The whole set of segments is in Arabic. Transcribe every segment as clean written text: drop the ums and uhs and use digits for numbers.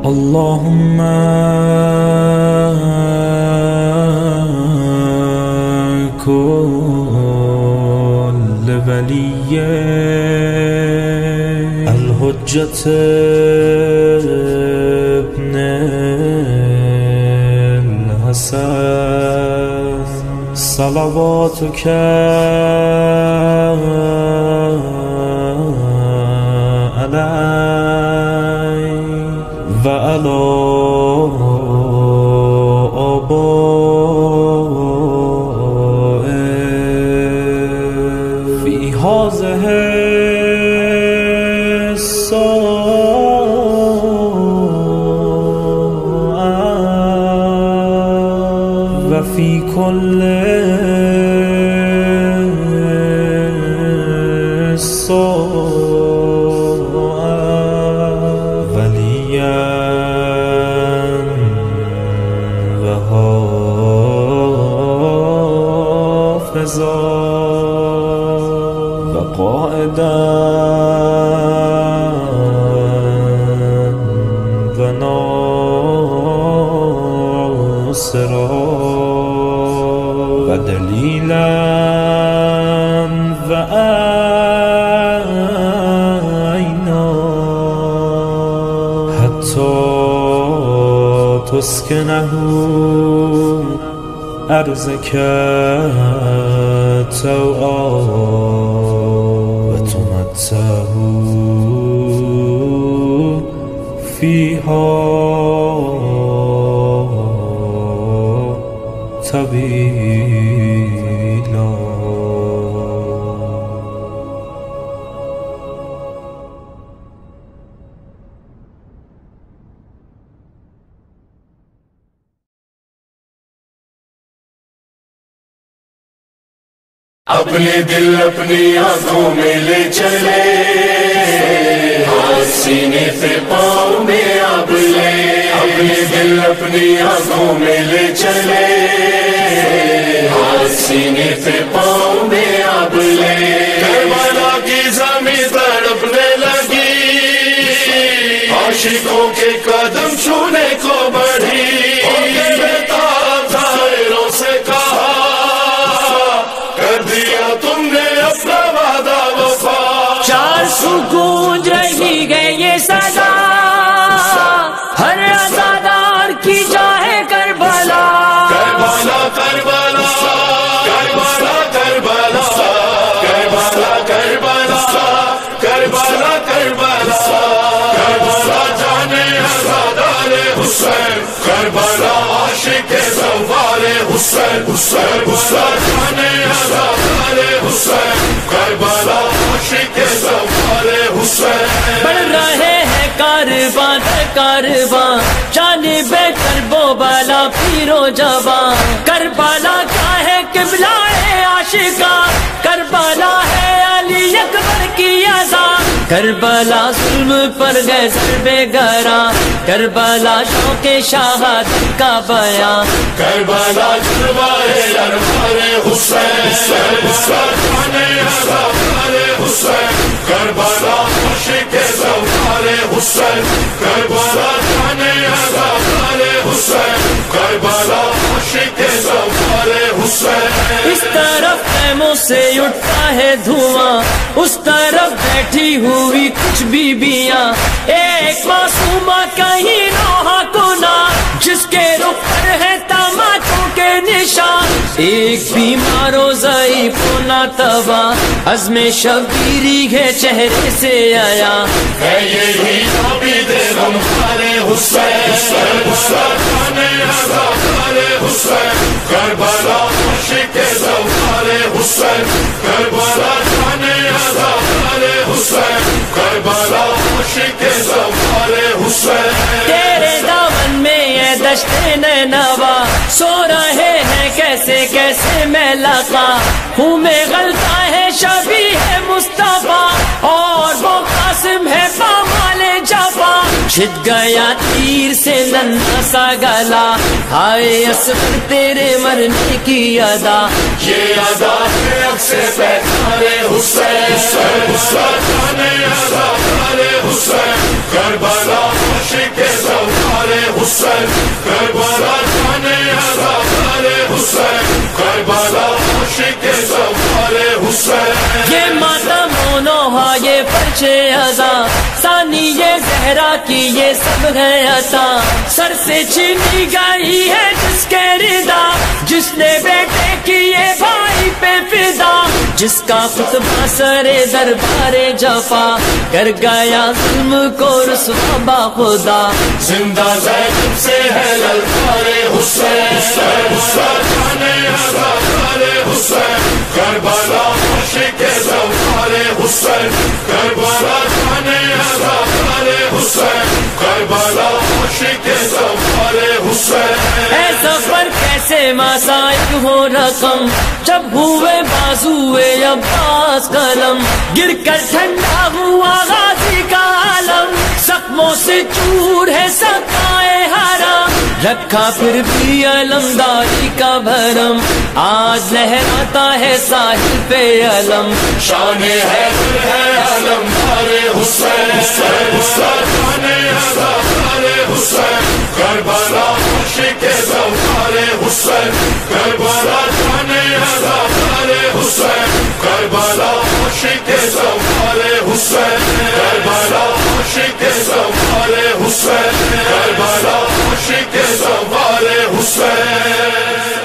اللهم كل ولي الحجة ابن الحسن صلواتك عليه وعلى آبائه في هذه الساعة وفي كل وقائدا وناصرا ودليلا وعينا حتى تسكنه أرضك توعا وتمتعه فيها طويلا. اپنے دل اپنی آنکھوں میں لے چلے، ہاتھ سینے پہ پاؤں میں اب لے، اپنے دل اپنی آنکھوں میں لے چلے، ہاتھ سینے پہ پاؤں میں اب لے۔ کربلا کی زمین تڑپنے لگی، عاشقوں کے قدم چھونے کو بڑھی، گونج رہی ہے یہ صدا، ہر عزادار کی جائے کربلا، کربلا کربلا کربلا کربلا کربلا کربلا کربلا کربلا کربلا جانے عزادار حسین، کربلا عاشق زوال حسین، کربلا جانے عزادار حسین، کربلا عاشق زوال حسین۔ بڑھ رہے ہیں کاروان در کاروان، جانب کرب و بلا پیرو جوان، کربلا کا ہے قبلہ عاشقاں، کربلا ہے علی اکبر کی اذان، کربلا ظلم پر گئے ضرب گراں، کربلا شوق شہادت کا بیان، کربلا جلوائے انوار حسین، کربلا جانے عزادار حسین، کربلا عاشق زوال حسین، کربلا جانے عزادار حسین، کربلا عاشق زوال حسین۔ اس طرف خیموں سے اٹھتا ہے دھواں، اس طرف بیٹھی ہوئی کچھ بیویاں، ایک معصومہ کہیں نوحہ کنا، جس کے رخ پر ہے تماچوں کے نشان، ایک بیمار و ضعیف و ناتواں، عزم شبیری ہے چہرے سے آیا، ہے یہی عابد غمخوار حسین، کربلا جانے عزادار حسین، کربلا عاشق زوال حسین، کربلا جانے عزادار حسین، کربلا عاشق زوال حسین۔ تیرے دامن میں یہ دشت نینوا، سو رہے ہیں کیسے کیسے میں لقا، ہوں میں غلطہ ہے شبیہ مصطفیٰ، اور وہ قاسم ہے پامال جفا، छिद गया तीर से नन्हा सा गला, हाय असगर तेरे मरने की अदा। ये अदा है अक्से पैखाने हुसैन, हुसैन अज़ादारे हुसैन, करबला आशिक़े ज़ौक़ारे हुसैन, करबला जाने अज़ादारे हुसैन, करबला आशिक़े ज़ौक़ारे हुसैन। ये मातम मोनोहा ये पर्चे अज़ा, सानी ये ज़हरा की ये सब है अता। सर से छीनी गई है जिसके रिदा, जिसने बेटे किए भाई पे फिदा, जिसका खुतबा सरे दरबारे जफा, कर गया जुल्म को रुसवा बाखुदा। जिंदा ज़ैनब से है ललकारे हुसैन, जाने अज़ादारे हुसैन, करबला आशिक़े ज़ौक़ारे हुसैन, करबला जाने अज़ादारे हुसैन, करबला आशिक़े ज़ौक़ारे हुसैन। ऐ सफर कैसे मासाइक हो रकम, जब हुए बाजुए अब्बास कलम, गिर कर ठंडा हुआ गाजी का आलम, जख्मों से चूर है सकाए हराम, रखा फिर भी अलमदारी का भरम, आज लहराता है साहिल पे अलम। शाने है अलमदारे हुसैन, जाने अज़ादारे हुसैन, करबला आशिक़े ज़ौक़ारे हुसैन, करबला जाने अज़ादारे हुसैन, करबला आशिक़े ज़ौक़ारे हुसैन, करबला आशिक़े ज़ौक़ारे हुसैन, करबला आशिक़े ज़ौक़ारे हुसैन।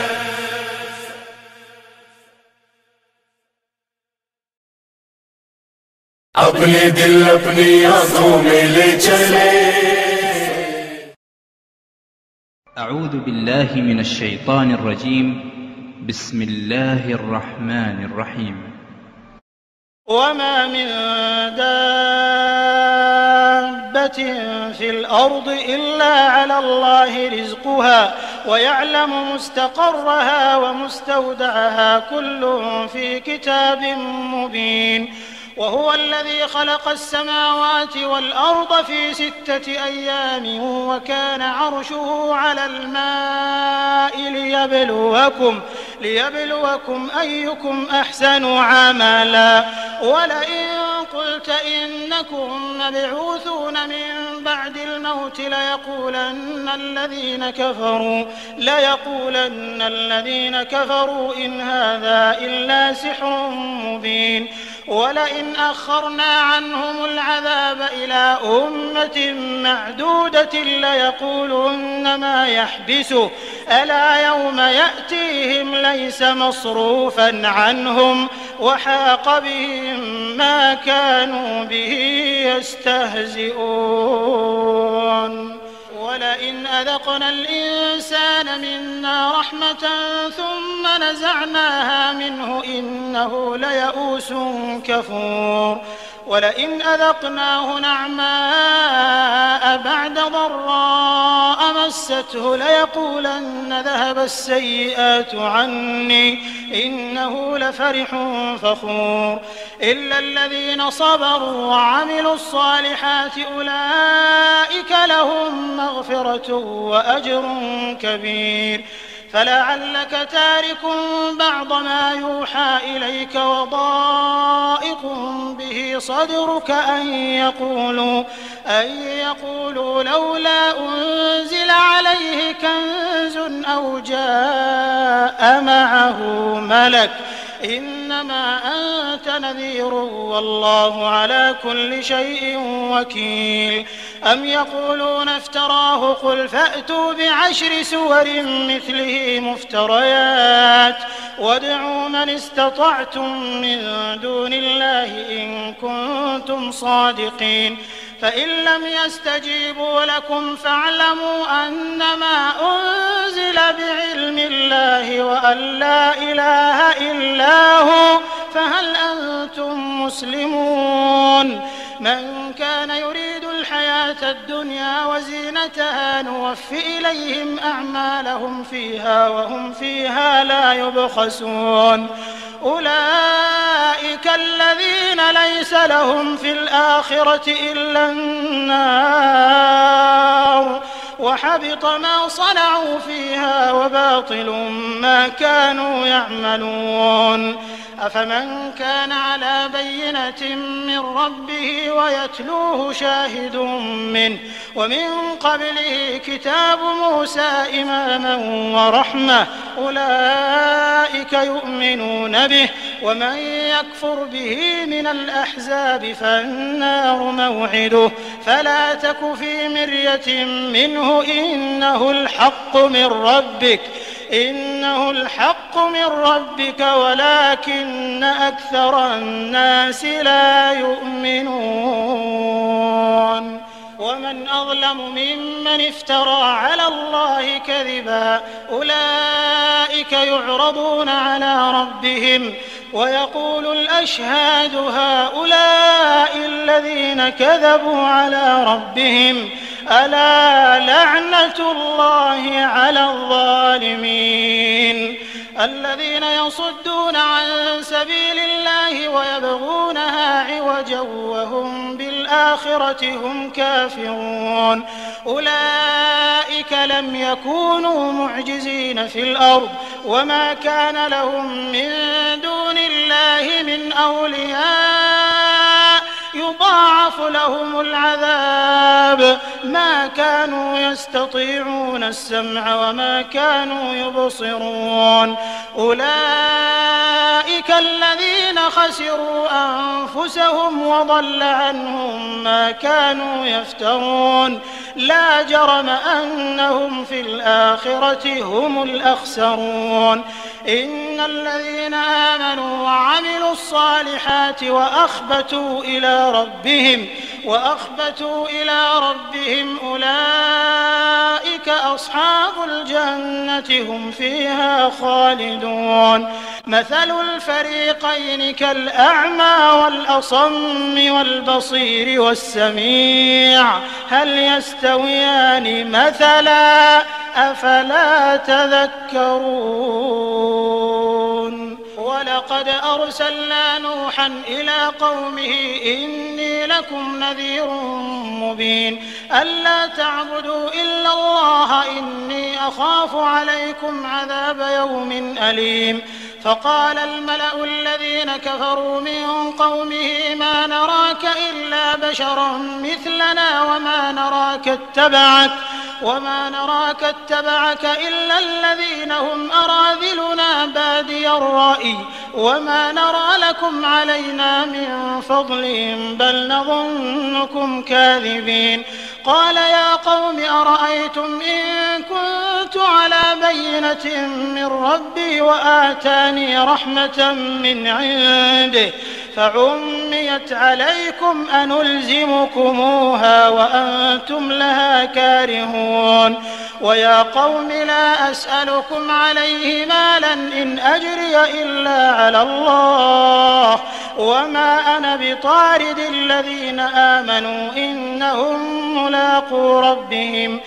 अपने दिल अपनी आंखों में ले चले। अऊज़ु बिल्लाहि मिनश शैतानिर रजीम, बिस्मिल्लाहिर रहमानिर रहीम। वमा मिन दाब्बतिन फिल अर्दि इल्ला अला अल्लाहि रिज़्क़ुहा व यअलमु मुस्तक़र्रहा व मुस्तौदअहा कुल्लुन फ़ी किताबिन मुबीन। वहुवा अल्लज़ी खलक़ अस्समावाति वल अर्द फ़ी सित्तति अय्यामिन व कान अर्शुहु अलल माइ लियब्लुवकुम अय्युकुम अहसनु अमला। वलइन قلت إنكم مبعوثون من بعد الموت ليقولن الذين كفروا إن هذا إلا سحر مبين. ولئن أخرنا عنهم العذاب إلى أمة معدودة ليقولن ما يحبسه ألا يوم يأتيهم ليس مصروفا عنهم وحاق بهم ما كانوا به يستهزئون. ولئن أذقنا الإنسان منا رحمة ثم نزعناها منه إنه ليئوس كفور. ولئن أذقناه نعماء بعد ضراء مسته ليقولن ذهب السيئات عني إنه لفرح فخور. إلا الذين صبروا وعملوا الصالحات أولئك لهم مغفرة وأجر كبير. فلعلك تارك بعض ما يوحى إليك وضائق به صدرك أن يقولوا لولا أنزل عليه كنز أو جاء معه ملك إنما أنت نذير والله على كل شيء وكيل. أم يقولون افتراه قل فأتوا بعشر سور مثله مفتريات وادعوا من استطعتم من دون الله إن كنتم صادقين. فإن لم يستجيبوا لكم فاعلموا أنما أنزل بعلم الله وأن لا إله إلا هو فهل أنتم مسلمون. من كان يريد الحياة الدنيا وزينتها نوفي إليهم أعمالهم فيها وهم فيها لا يبخسون. أولئك الذين ليس لهم في الآخرة إلا النار وحبط ما صنعوا فيها وباطل ما كانوا يعملون. أفمن كان على بينة من ربه ويتلوه شاهد منه ومن قبله كتاب موسى إماما ورحمة أولئك يؤمنون به ومن يكفر به من الأحزاب فالنار موعده فلا تك في مرية منه إنه الحق من ربك ولكن أكثر الناس لا يؤمنون. ومن أظلم ممن افترى على الله كذبا أولئك يعرضون على ربهم ويقول الأشهاد هؤلاء الذين كذبوا على ربهم ألا لعنة الله على الظالمين الذين يصدون عن سبيل الله ويبغونها عوجا وهم بالآخرة هم كافرون. أولئك لم يكونوا معجزين في الأرض وما كان لهم من دون الله من أولياء يضاعف لهم العذاب ما كانوا يستطيعون السمع وما كانوا يبصرون. أولئك الذين خسروا أنفسهم وضل عنهم ما كانوا يفترون لا جرم أنهم في الآخرة هم الأخسرون. إن الذين آمنوا وعملوا الصالحات وأخبتوا إلى ربهم أولئك أصحاب الجنة هم فيها خالدون. مثل الفريقين كالأعمى والأصم والبصير والسميع هل يستويان مثلا أفلا تذكرون. ولقد أرسلنا نوحا إلى قومه إني لكم نذير مبين ألا تعبدوا إلا الله إني أخاف عليكم عذاب يوم أليم. فقال الملأ الذين كفروا من قومه ما نراك إلا بشرا مثلنا وما نراك اتبعك إلا الذين هم أراذلنا بادي الرأي وما نرى لكم علينا من فضل بل نظنكم كاذبين. قال يا قوم أرأيتم إن كنت على بينة من ربي وآتاني رحمة من عنده فعميت عليكم أنلزمكموها وأنتم لها كارهون. ويا قوم لا أسألكم عليه مالا إن أجري إلا على الله وما أنا بطارد الذين آمنوا إنهم ملاقو ربهم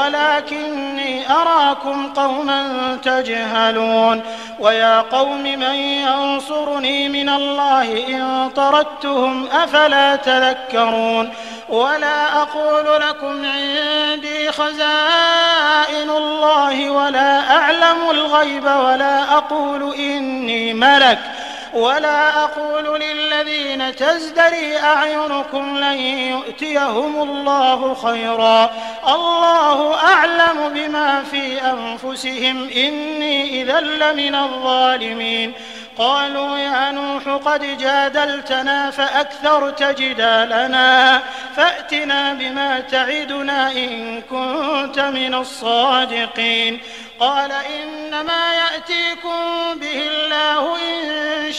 ولكني أراكم قوما تجهلون. ويا قوم من ينصرني من الله إن طردتهم أفلا تذكرون. ولا أقول لكم عندي خزائن الله ولا أعلم الغيب ولا أقول إني ملك ولا أقول للذين تزدري أعينكم لن يؤتيهم الله خيرا الله أعلم بما في أنفسهم إني إذا لمن الظالمين. قالوا يا نوح قد جادلتنا فأكثرت جدالنا فأتنا بما تعدنا إن كنت من الصادقين. قال إنما يأتيكم به الله إن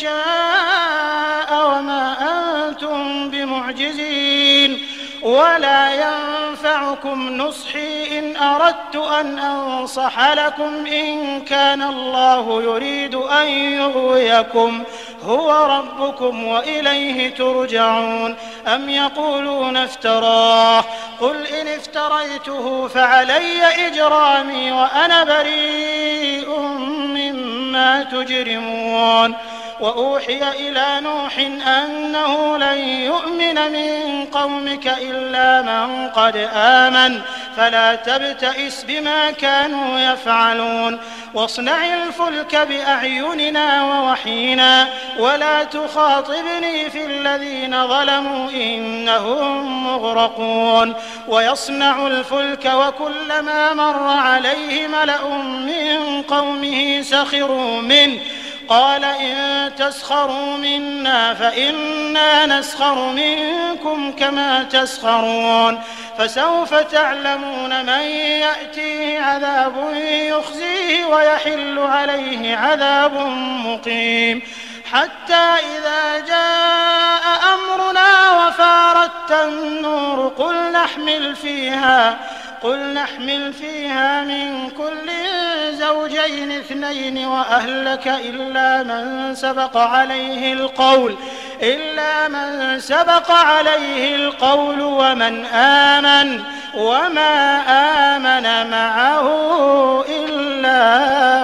شاء وما أنتم بمعجزين ولا ينفعكم نصحي إن أردت أن أنصح لكم إن كان الله يريد أن يغويكم هو ربكم وإليه ترجعون. أم يقولون افتراه قل إن افتريته فعلي إجرامي وأنا بريء مما تجرمون. وأوحي إلى نوح أنه لن يؤمن من قومك إلا من قد آمن فلا تبتئس بما كانوا يفعلون واصنع الفلك بأعيننا ووحينا ولا تخاطبني في الذين ظلموا إنهم مغرقون ويصنع الفلك وكلما مر عليه ملأ من قومه سخروا منه قال إن تسخروا منا فإنا نسخر منكم كما تسخرون فسوف تعلمون من يأتيه عذاب يخزيه ويحل عليه عذاب مقيم حتى إذا جاء أمرنا وفارت النور قل نحمل فيها من كل زوجين اثنين وأهلك إلا من سبق عليه القول ومن آمن وما آمن معه إلا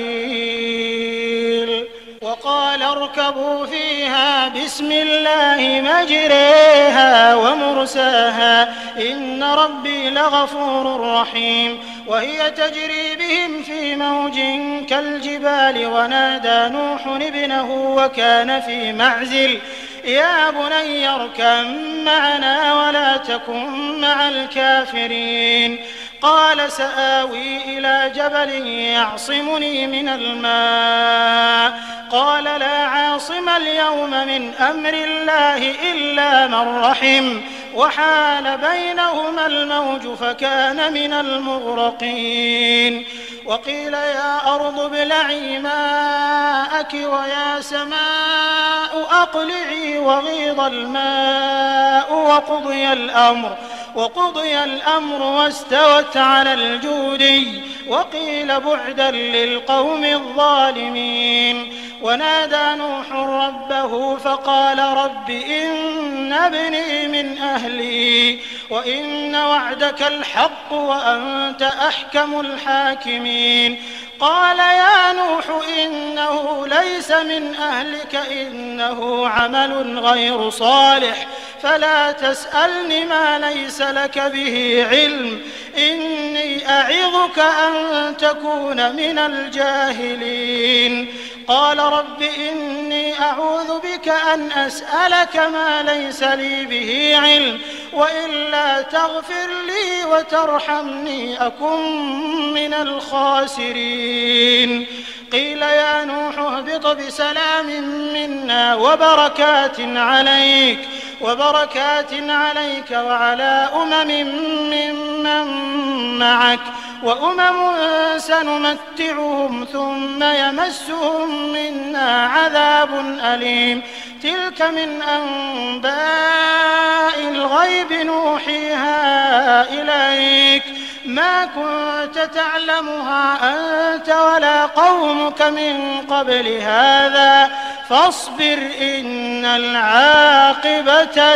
قليل وقال اركبوا فيها بسم الله مجريها ومرساها إن ربي لغفور رحيم وهي تجري بهم في موج كالجبال ونادى نوح ابنه وكان في معزل يا بني اركب معنا ولا تكن مع الكافرين قال سآوي إلى جبل يعصمني من الماء قال لا عاصم اليوم من أمر الله إلا من رحم وحال بينهما الموج فكان من المغرقين وقيل يا أرض ابلعي ماءك ويا سماء أقلعي وغيض الماء وقضي الأمر واستوت على الجودي وقيل بعدا للقوم الظالمين ونادى نوح ربه فقال رب إن ابني من أهلي وإن وعدك الحق وأنت أحكم الحاكمين قال يا نوح إنه ليس من أهلك إنه عمل غير صالح فلا تسألني ما ليس لك به علم إني أعظك أن تكون من الجاهلين قال رب إني أعوذ بك أن أسألك ما ليس لي به علم وإلا تغفر لي وترحمني أكن من الخاسرين قيل يا نوح اهبط بسلام منا وبركات عليك وعلى ممن معك وأمم سنمتعهم ثم يمسهم منا عذاب أليم تلك من أنباء الغيب نوحيها إليك ما كنت تعلمها أنت ولا قومك من قبل هذا فاصبر إن العاقبة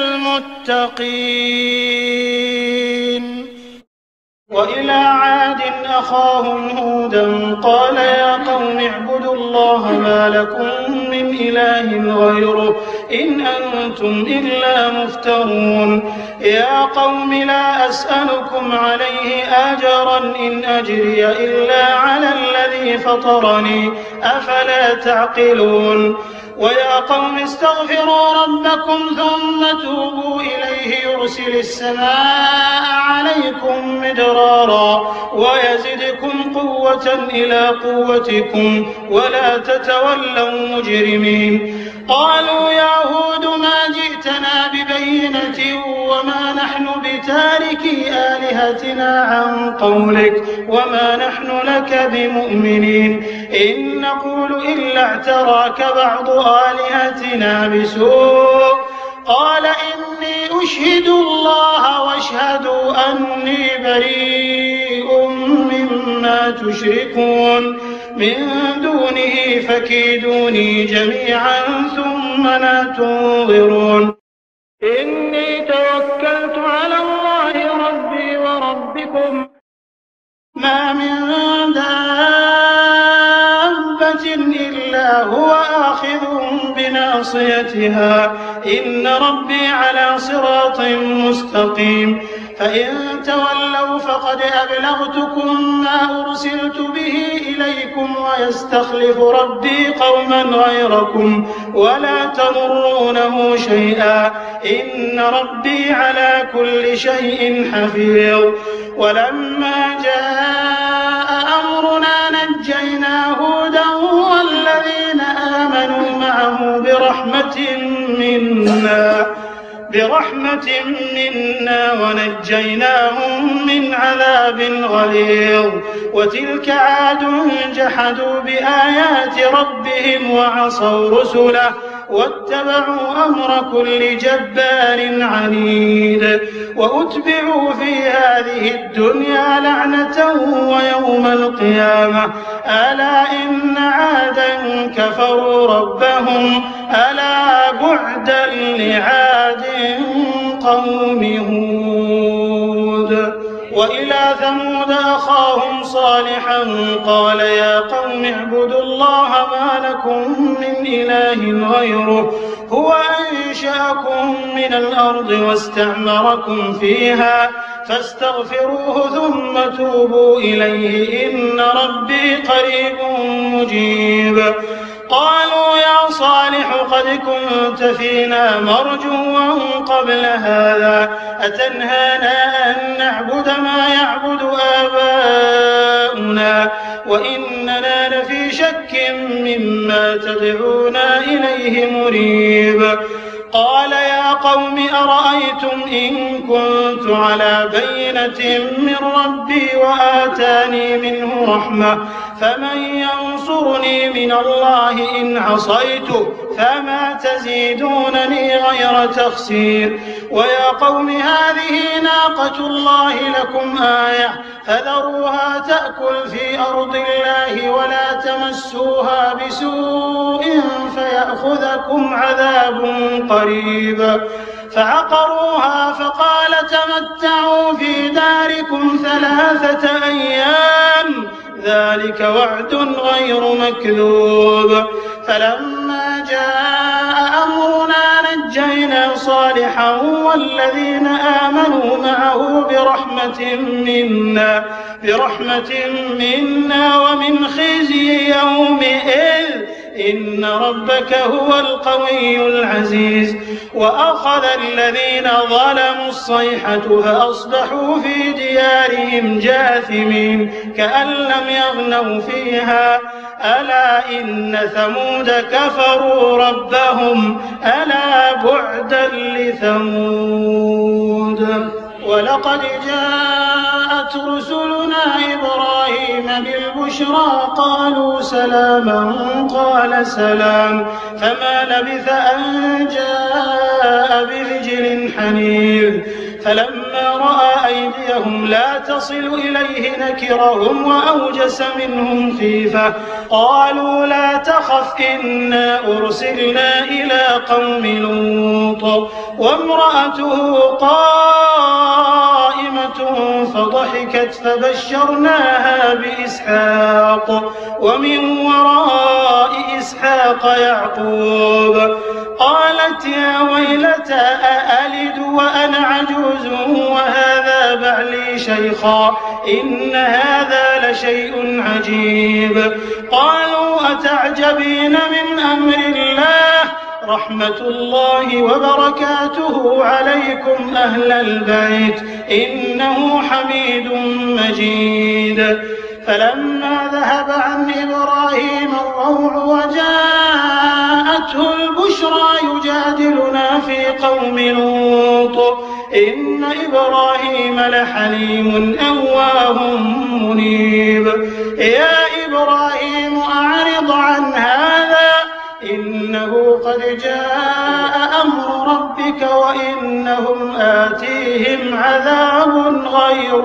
للمتقين وإلى عاد أخاهم هودا قال يا قوم اعبدوا الله ما لكم من إله غيره إن أنتم إلا مفترون يا قوم لا أسألكم عليه أجرا إن أجري إلا على الذي فطرني أفلا تعقلون ويا قوم استغفروا ربكم ثم توبوا إليه يرسل السماء عليكم مدرارا ويزدكم قوة إلى قوتكم ولا تتولوا مجرمين قالوا يا هود ما جئتنا ببينة وما نحن بتاركي آلهتنا عن قولك وما نحن لك بمؤمنين إن نقول إلا اعتراك بعض آلهتنا بسوء قال إني أشهد الله واشهدوا أني بريء مما تشركون من دونه فكيدوني جميعا ثم لا تنظرون إني توكلت على الله ربي وربكم ما من دابة إلا هو آخذ بناصيتها إن ربي على صراط مستقيم فإن تولوا فقد أبلغتكم ما أرسلت به إليكم ويستخلف ربي قوما غيركم ولا تضرونه شيئا إن ربي على كل شيء حفيظ ولما جاء أمرنا نجينا هودا والذين آمنوا معه برحمة منا ونجيناهم من عذاب غليظ وتلك عاد جحدوا بآيات ربهم وعصوا رسله واتبعوا أمر كل جبار عنيد وأتبعوا في هذه الدنيا لعنة ويوم القيامة ألا إن عادا كفروا ربهم ألا بعدا لعاد قوم هود وإلى ثمود أخاهم صالحا قال يا قوم اعبدوا الله ما لكم من إله غيره هو أنشأكم من الأرض واستعمركم فيها فاستغفروه ثم توبوا إليه إن ربي قريب مجيب قالوا يا صالح قد كنت فينا مرجوا قبل هذا أتنهانا أن نعبد ما يعبد آباؤنا وإننا لفي شك مما تدعونا إليه مريب قال يا قوم أرأيتم إن كنت على بينة من ربي وآتاني منه رحمة فمن ينصرني من الله إن عصيته فما تزيدونني غير تخسير ويا قوم هذه ناقة الله لكم آية فذروها تأكل في أرض الله ولا تمسوها بسوء فيأخذكم عذاب قريب فعقروها فقال تمتعوا في داركم 3 أيام ذلك وعد غير مكذوب فلما جاء أمرنا نجينا صالحا والذين آمنوا معه برحمة منا ومن خزي يومئذ إن ربك هو القوي العزيز وأخذ الذين ظلموا الصيحة فأصبحوا في ديارهم جاثمين كأن لم يغنوا فيها ألا إن ثمود كفروا ربهم ألا بعدا لثمود ولقد جاءت رسلنا إبراهيم بالبشرى قالوا سلاما قال سلام فما لبث أن جاء برجل حنيذ فلما رأى أيديهم لا تصل إليه نكرهم وأوجس منهم خيفة قالوا لا تخف إنا أرسلنا إلى قوم لوط وامرأته قائمة فضحكت فبشرناها بإسحاق ومن وراء إسحاق يعقوب قالت يا ويلتى أألد وأنا عجوز وهذا بعلي شيخا إن هذا لشيء عجيب قالوا أتعجبين من أمر الله رحمة الله وبركاته عليكم أهل البيت إنه حميد مجيد فلما ذهب عن إبراهيم الروع وجاءته البشرى يجادلنا في قوم لوط إن إبراهيم لحليم أواه منيب يا إبراهيم أعرض عن هذا إنه قد جاء أمر ربك وإنهم آتيهم عذاب غير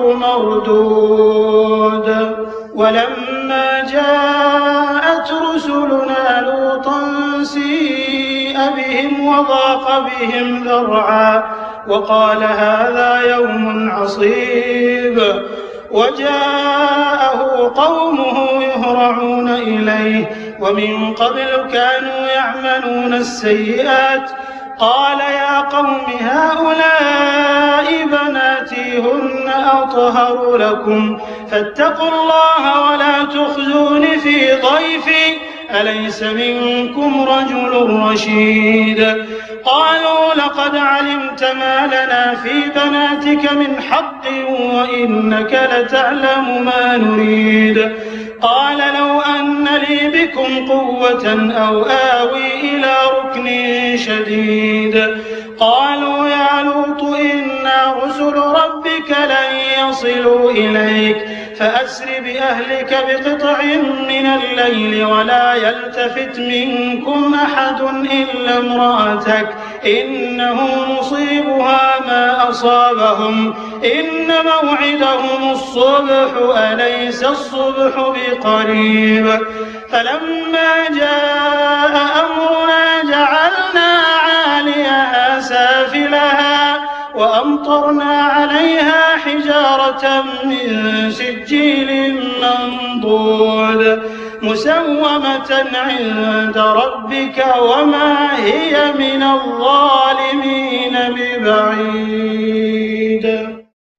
مردود ولما جاءت رسلنا لوطا سيء بهم وضاق بهم ذرعا وقال هذا يوم عصيب وجاءه قومه يهرعون إليه ومن قبل كانوا يعملون السيئات قال يا قوم هؤلاء بناتي هن أطهر لكم فاتقوا الله ولا تخزون في ضيفي أليس منكم رجل رشيد قالوا لقد علمت ما لنا في بناتك من حق وإنك لتعلم ما نريد قال لو أن لي بكم قوة أو آوي إلى ركن شديد قالوا يا لوط إنا رسل ربك لن يصلوا إليك فأسر بأهلك بقطع من الليل ولا يلتفت منكم أحد إلا امرأتك إنه مصيبها ما أصابهم إن موعدهم الصبح أليس الصبح بقريب فلما جاء أمرنا جعلنا عاليها سافلها وأمطرنا عليها حجارة من سجيل منضود مسومة عند ربك وما هي من الظالمين ببعيد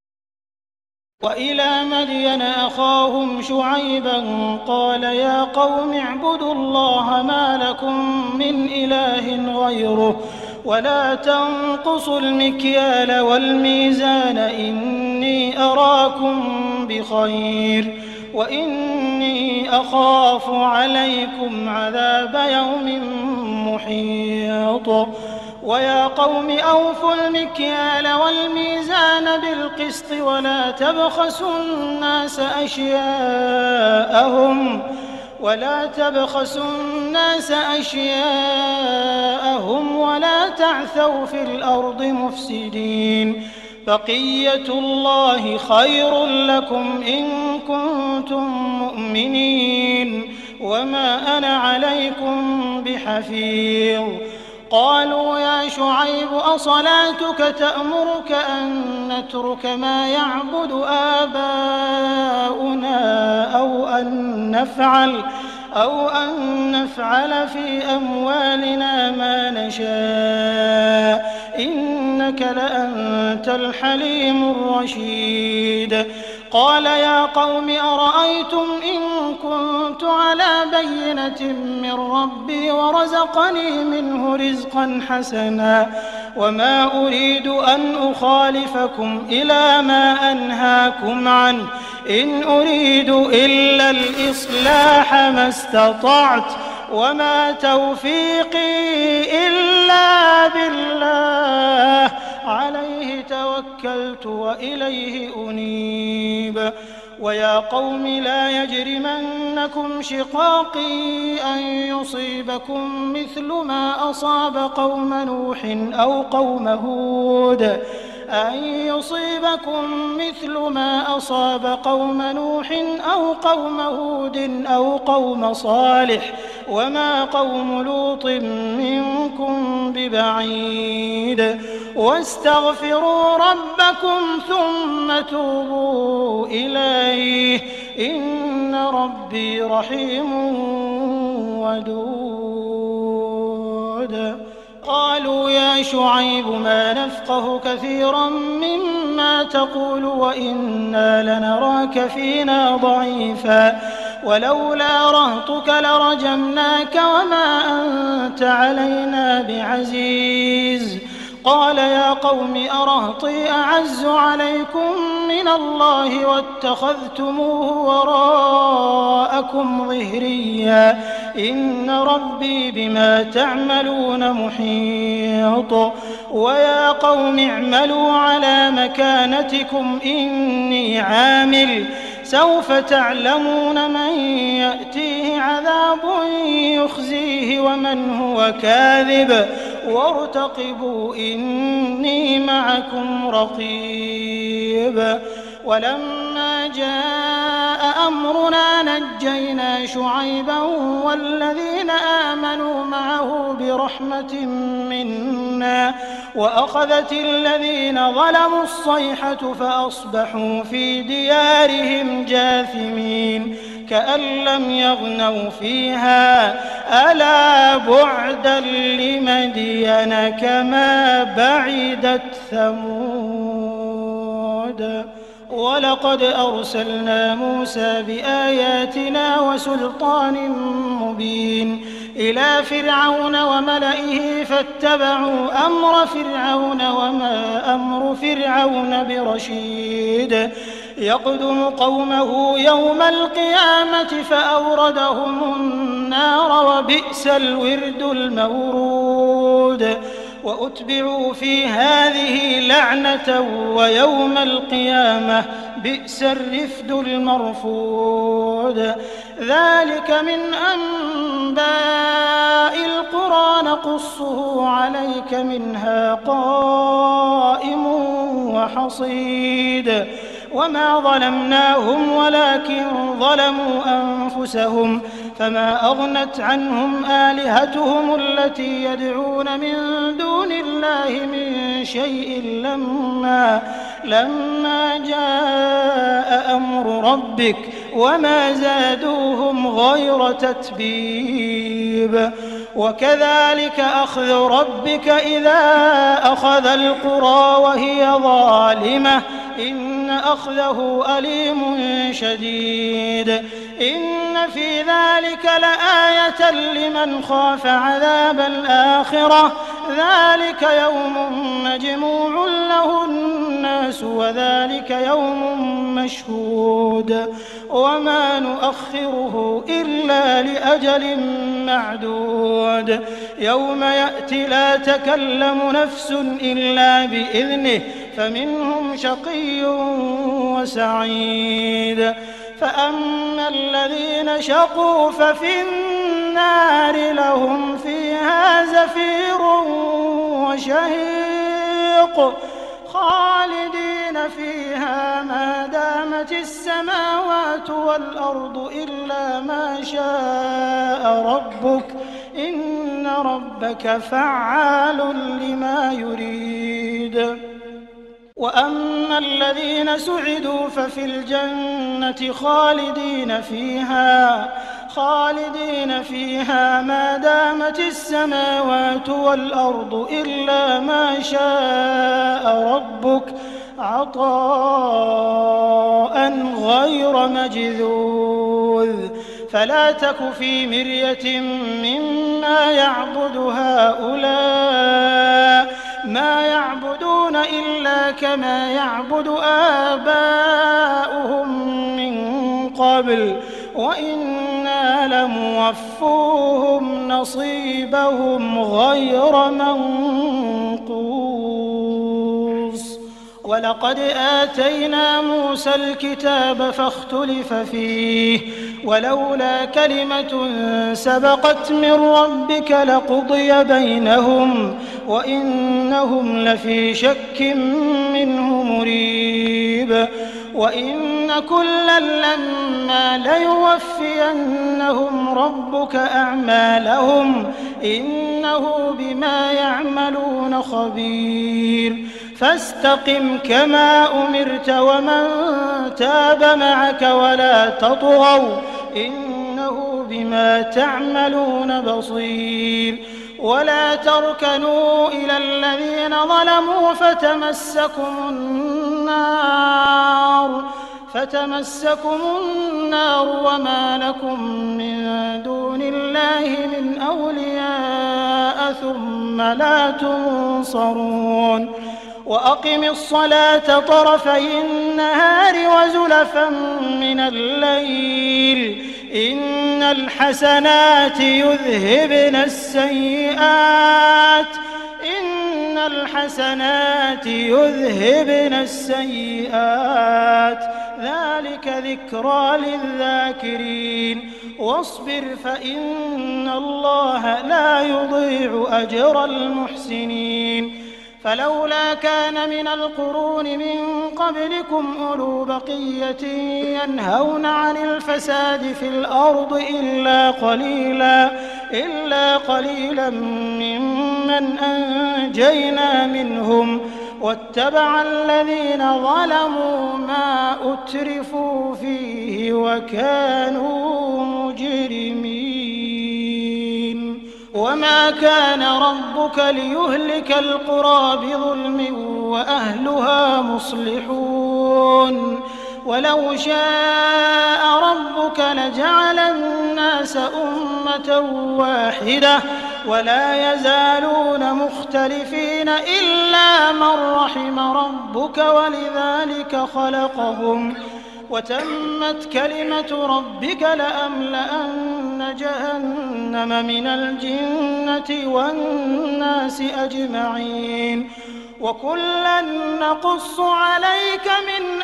وإلى مدين أخاهم شعيبا قال يا قوم اعبدوا الله ما لكم من إله غيره ولا تنقصوا المكيال والميزان إني أراكم بخير وإني أخاف عليكم عذاب يوم محيط ويا قوم أوفوا المكيال والميزان بالقسط ولا تبخسوا الناس أشياءهم ولا تعثوا في الأرض مفسدين بقية الله خير لكم إن كنتم مؤمنين وما أنا عليكم بحفيظ قالوا يا شعيب أصلاتك تأمرك أن نترك ما يعبد آباؤنا أو أن نفعل في أموالنا ما نشاء إنك لأنت الحليم الرشيد قال يا قوم أرأيتم إن كنت على بينة من ربي ورزقني منه رزقا حسنا وما أريد أن أخالفكم إلى ما أنهاكم عنه إن أريد إلا الإصلاح ما استطعت وما توفيقي إلا بالله عليه توكلت وإليه أنيب ويا قوم لا يجرمنكم شقاقي أن يصيبكم مثل ما أصاب قوم نوح أو قوم هود أو قوم هود أو قوم صالح وما قوم لوط منكم ببعيد واستغفروا ربكم ثم توبوا إليه إن ربي رحيم ودود قالوا يا شعيب ما نفقه كثيرا مما تقول وإنا لنراك فينا ضعيفا ولولا رهطك لرجمناك وما أنت علينا بعزيز قال يا قوم أرهطي أعز عليكم من الله واتخذتموه وراءكم ظهريا إن ربي بما تعملون محيط ويا قوم اعملوا على مكانتكم إني عامل سوف تعلمون من يأتيه عذاب يخزيه ومن هو كاذب وارتقبوا إني معكم رقيب ولما جاء أمرنا نجينا شعيبا والذين آمنوا معه برحمة منا وأخذت الذين ظلموا الصيحة فأصبحوا في ديارهم جاثمين كأن لم يغنوا فيها ألا بعدا لمدين كما بعدت ثمود ولقد أرسلنا موسى بآياتنا وسلطان مبين إلى فرعون وملئه فاتبعوا أمر فرعون وما أمر فرعون برشيد يقدم قومه يوم القيامة فأوردهم النار وبئس الورد المورود وأتبعوا في هذه لعنة ويوم القيامة بئس الرفد المرفود ذلك من أنباء القرى نقصه عليك منها قائم وحصيد وما ظلمناهم ولكن ظلموا أنفسهم فما أغنت عنهم آلهتهم التي يدعون من دون الله من شيء لما جاء أمر ربك وما زادوهم غير تتبيب وكذلك أخذ ربك إذا أخذ القرى وهي ظالمة إن أخذه أليم شديد إن في ذلك لآية لمن خاف عذاب الآخرة ذلك يوم مجموع له الناس وذلك يوم مشهود وما نؤخره إلا لأجل معدود يوم يأتي لا تكلم نفس إلا بإذنه فمنهم شقي وسعيد فأما الذين شقوا ففي النار لهم فيها زفير وشهيق خالدين فيها ما دامت السماوات والأرض إلا ما شاء ربك إن ربك فعال لما يريد وأما الذين سعدوا ففي الجنة خالدين فيها ما دامت السماوات والأرض إلا ما شاء ربك عطاء غير مجذوذ فلا تك في مرية مما يعبد هؤلاء ما يعبدون إلا كما يعبد آباؤهم من قبل وإنا لموفوهم نصيبهم غير منقوص ولقد آتينا موسى الكتاب فاختلف فيه ولولا كلمة سبقت من ربك لقضي بينهم وإنهم لفي شك منه مريب وإن كلا لما ليوفينهم ربك أعمالهم إنه بما يعملون خبير فاستقم كما أمرت ومن تاب معك ولا تطغوا إنه بما تعملون بصير ولا تركنوا إلى الذين ظلموا فتمسكم النار وما لكم من دون الله من أولياء ثم لا تنصرون وأقم الصلاة طرفي النهار وزلفا من الليل إن الحسنات يذهبن السيئات ذلك ذكرى للذاكرين واصبر فإن الله لا يضيع أجر المحسنين فلولا كان من القرون من قبلكم أولو بقية ينهون عن الفساد في الأرض إلا قليلا ممن أنجينا منهم واتبع الذين ظلموا ما أترفوا فيه وكانوا مجرمين وما كان ربك ليهلك القرى بظلم وأهلها مصلحون ولو شاء ربك لجعل الناس أمة واحدة ولا يزالون مختلفين إلا من رحم ربك ولذلك خلقهم وتمت كلمة ربك لأملأن جهنم من الجنة والناس أجمعين وكلا نقص عليك من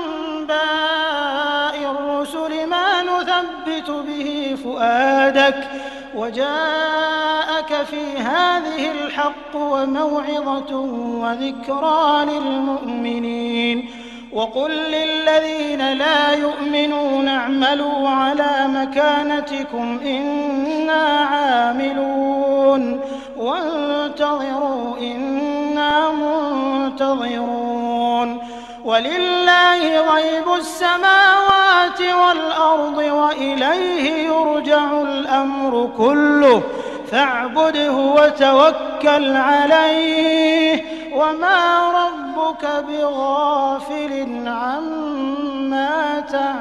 أنباء الرسل ما نثبت به فؤادك وجاءك في هذه الحق وموعظة وذكرى للمؤمنين وقل للذين لا يؤمنون اعملوا على مكانتكم إنا عاملون وانتظروا إنا منتظرون ولله غيب السماوات والأرض وإليه يرجع الأمر كله فاعبده وتوكل عليه وما ربك بغافل عما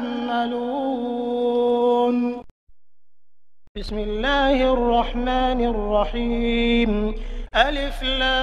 تعملون. بسم الله الرحمن الرحيم. ألف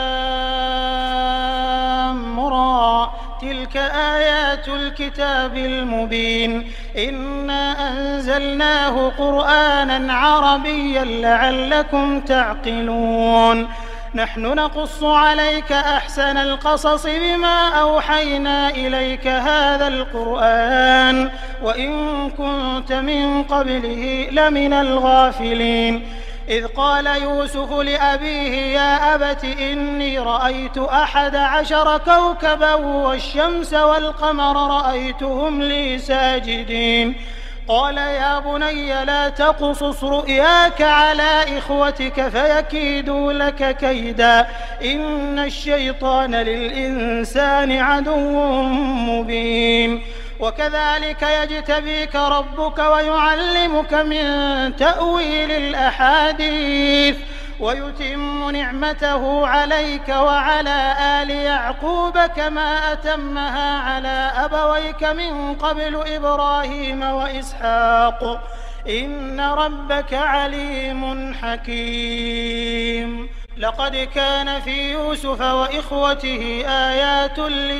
لام را تلك آيات الكتاب المبين إنا أنزلناه قرآنا عربيا لعلكم تعقلون نحن نقص عليك أحسن القصص بما أوحينا إليك هذا القرآن وإن كنت من قبله لمن الغافلين إذ قال يوسف لأبيه يا أبت إني رأيت 11 كوكبا والشمس والقمر رأيتهم لي ساجدين قال يا بني لا تقصص رؤياك على إخوتك فيكيدوا لك كيدا إن الشيطان للإنسان عدو مبين وكذلك يجتبيك ربك ويعلمك من تأويل الأحاديث ويتم نعمته عليك وعلى آل يعقوب كما أتمها على أبويك من قبل إبراهيم وإسحاق إن ربك عليم حكيم لقد كان في يوسف وإخوته آيات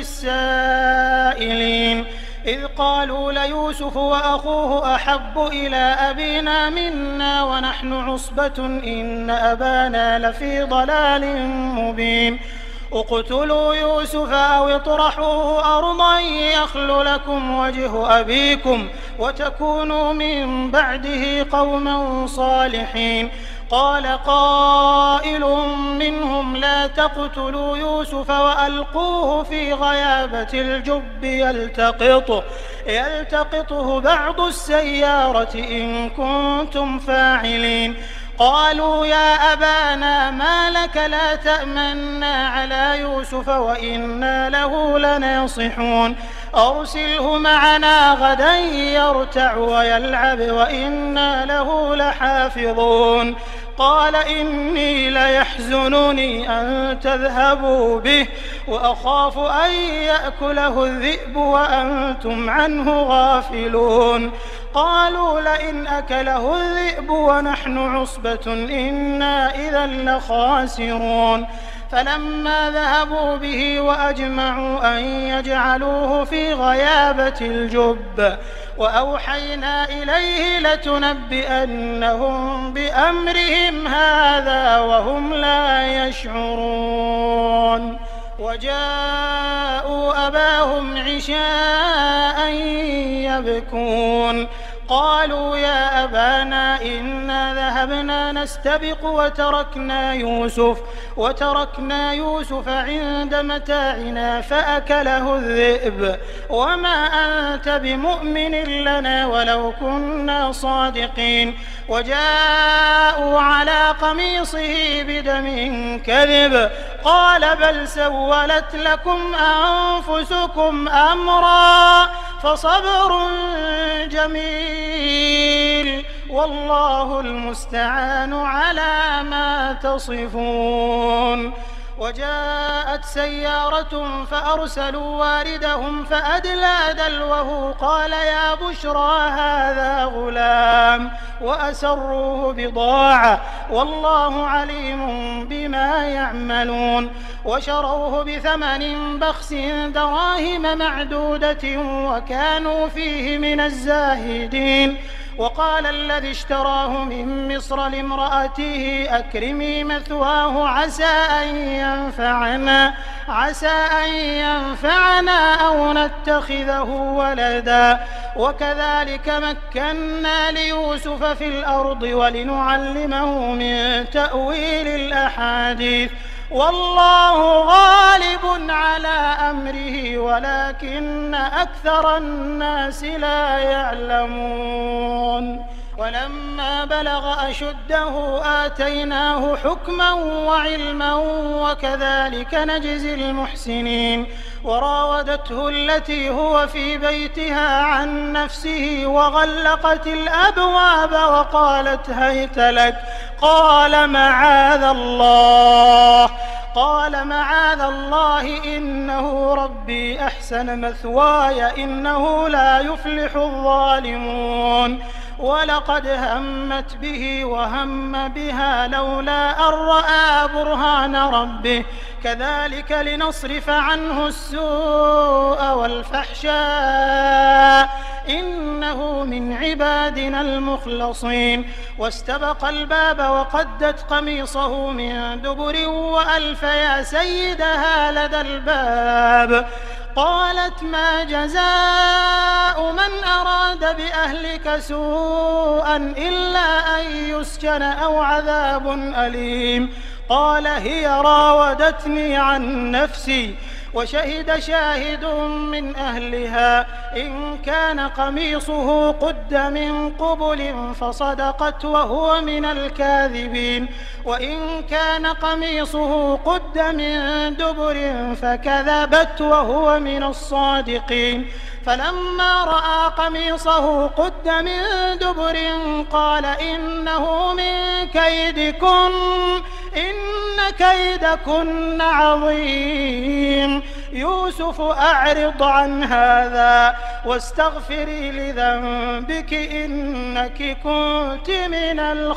للسائلين إذ قالوا ليوسف وأخوه أحب إلى أبينا منا ونحن عصبة إن أبانا لفي ضلال مبين اقتلوا يوسف أو اطرحوه أرضا يخل لكم وجه أبيكم وتكونوا من بعده قوما صالحين قال قائل منهم لا تقتلوا يوسف وألقوه في غيابة الجب يلتقطه بعض السيارة إن كنتم فاعلين قالوا يا أبانا ما لك لا تأمنا على يوسف وإنا له لناصحون أرسله معنا غدا يرتع ويلعب وإنا له لحافظون قال إني ليحزنني أن تذهبوا به وأخاف أن يأكله الذئب وأنتم عنه غافلون قالوا لئن أكله الذئب ونحن عصبة إنا إذا لخاسرون فلما ذهبوا به وأجمعوا أن يجعلوه في غيابة الجب وأوحينا إليه لتنبئنهم بأمرهم هذا وهم لا يشعرون وجاءوا أباهم عشاء يبكون قالوا يا أبانا إنا ذهبنا نستبق وتركنا يوسف عند متاعنا فأكله الذئب وما أنت بمؤمن لنا ولو كنا صادقين وجاءوا على قميصه بدم كذب قال بل سولت لكم أنفسكم أمرا فصبر جميل والله المستعان على ما تصفون. وجاءت سيارة فأرسلوا واردهم فأدلى دلوه قال يا بشرى هذا غلام وأسروه بضاعة والله عليم بما يعملون. وشروه بثمن بخس دراهم معدودة وكانوا فيه من الزاهدين. وقال الذي اشتراه من مصر لامرأته أكرمي مثواه عسى أن ينفعنا أو نتخذه ولدا وكذلك مكنا ليوسف في الأرض ولنعلمه من تأويل الأحاديث والله غالب على أمره ولكن أكثر الناس لا يعلمون. ولما بلغ أشده آتيناه حكما وعلما وكذلك نجزي المحسنين. وراودته التي هو في بيتها عن نفسه وغلقت الأبواب وقالت هيت لك قال معاذ الله إنه ربي أحسن مثواي إنه لا يفلح الظالمون. ولقد همت به وهم بها لولا أن رأى برهان ربه كذلك لنصرف عنه السوء والفحشاء إنه من عبادنا المخلصين. واستبق الباب وقدت قميصه من دبر وألف يا سيدها لدى الباب. قالت ما جزاء من أراد بأهلك سوءا إلا أن يسجن أو عذاب أليم. قال هي راودتني عن نفسي. وشهد شاهد من أهلها إن كان قميصه قد من قبل فصدقت وهو من الكاذبين وإن كان قميصه قد من دبر فكذبت وهو من الصادقين. فلما رأى قميصه قد من دبر قال إنه من كيدكن إن كيدكن عظيم. يوسف أعرض عن هذا واستغفري لذنبك إنك كنت من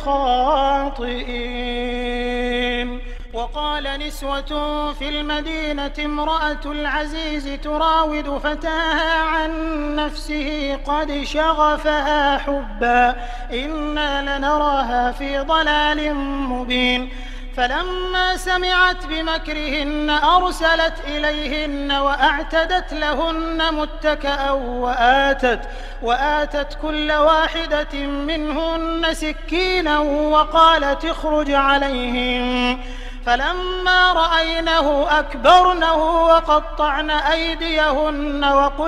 الخاطئين. وقال نسوة في المدينة امرأة العزيز تراود فتاها عن نفسه قد شغفها حبا إنا لنراها في ضلال مبين. فلما سمعت بمكرهن أرسلت إليهن وأعتدت لهن متكأ وآتت كل واحدة منهن سكينا وقالت اخرج عليهم. فلما رأينه أكبرنه وقطعن أيديهن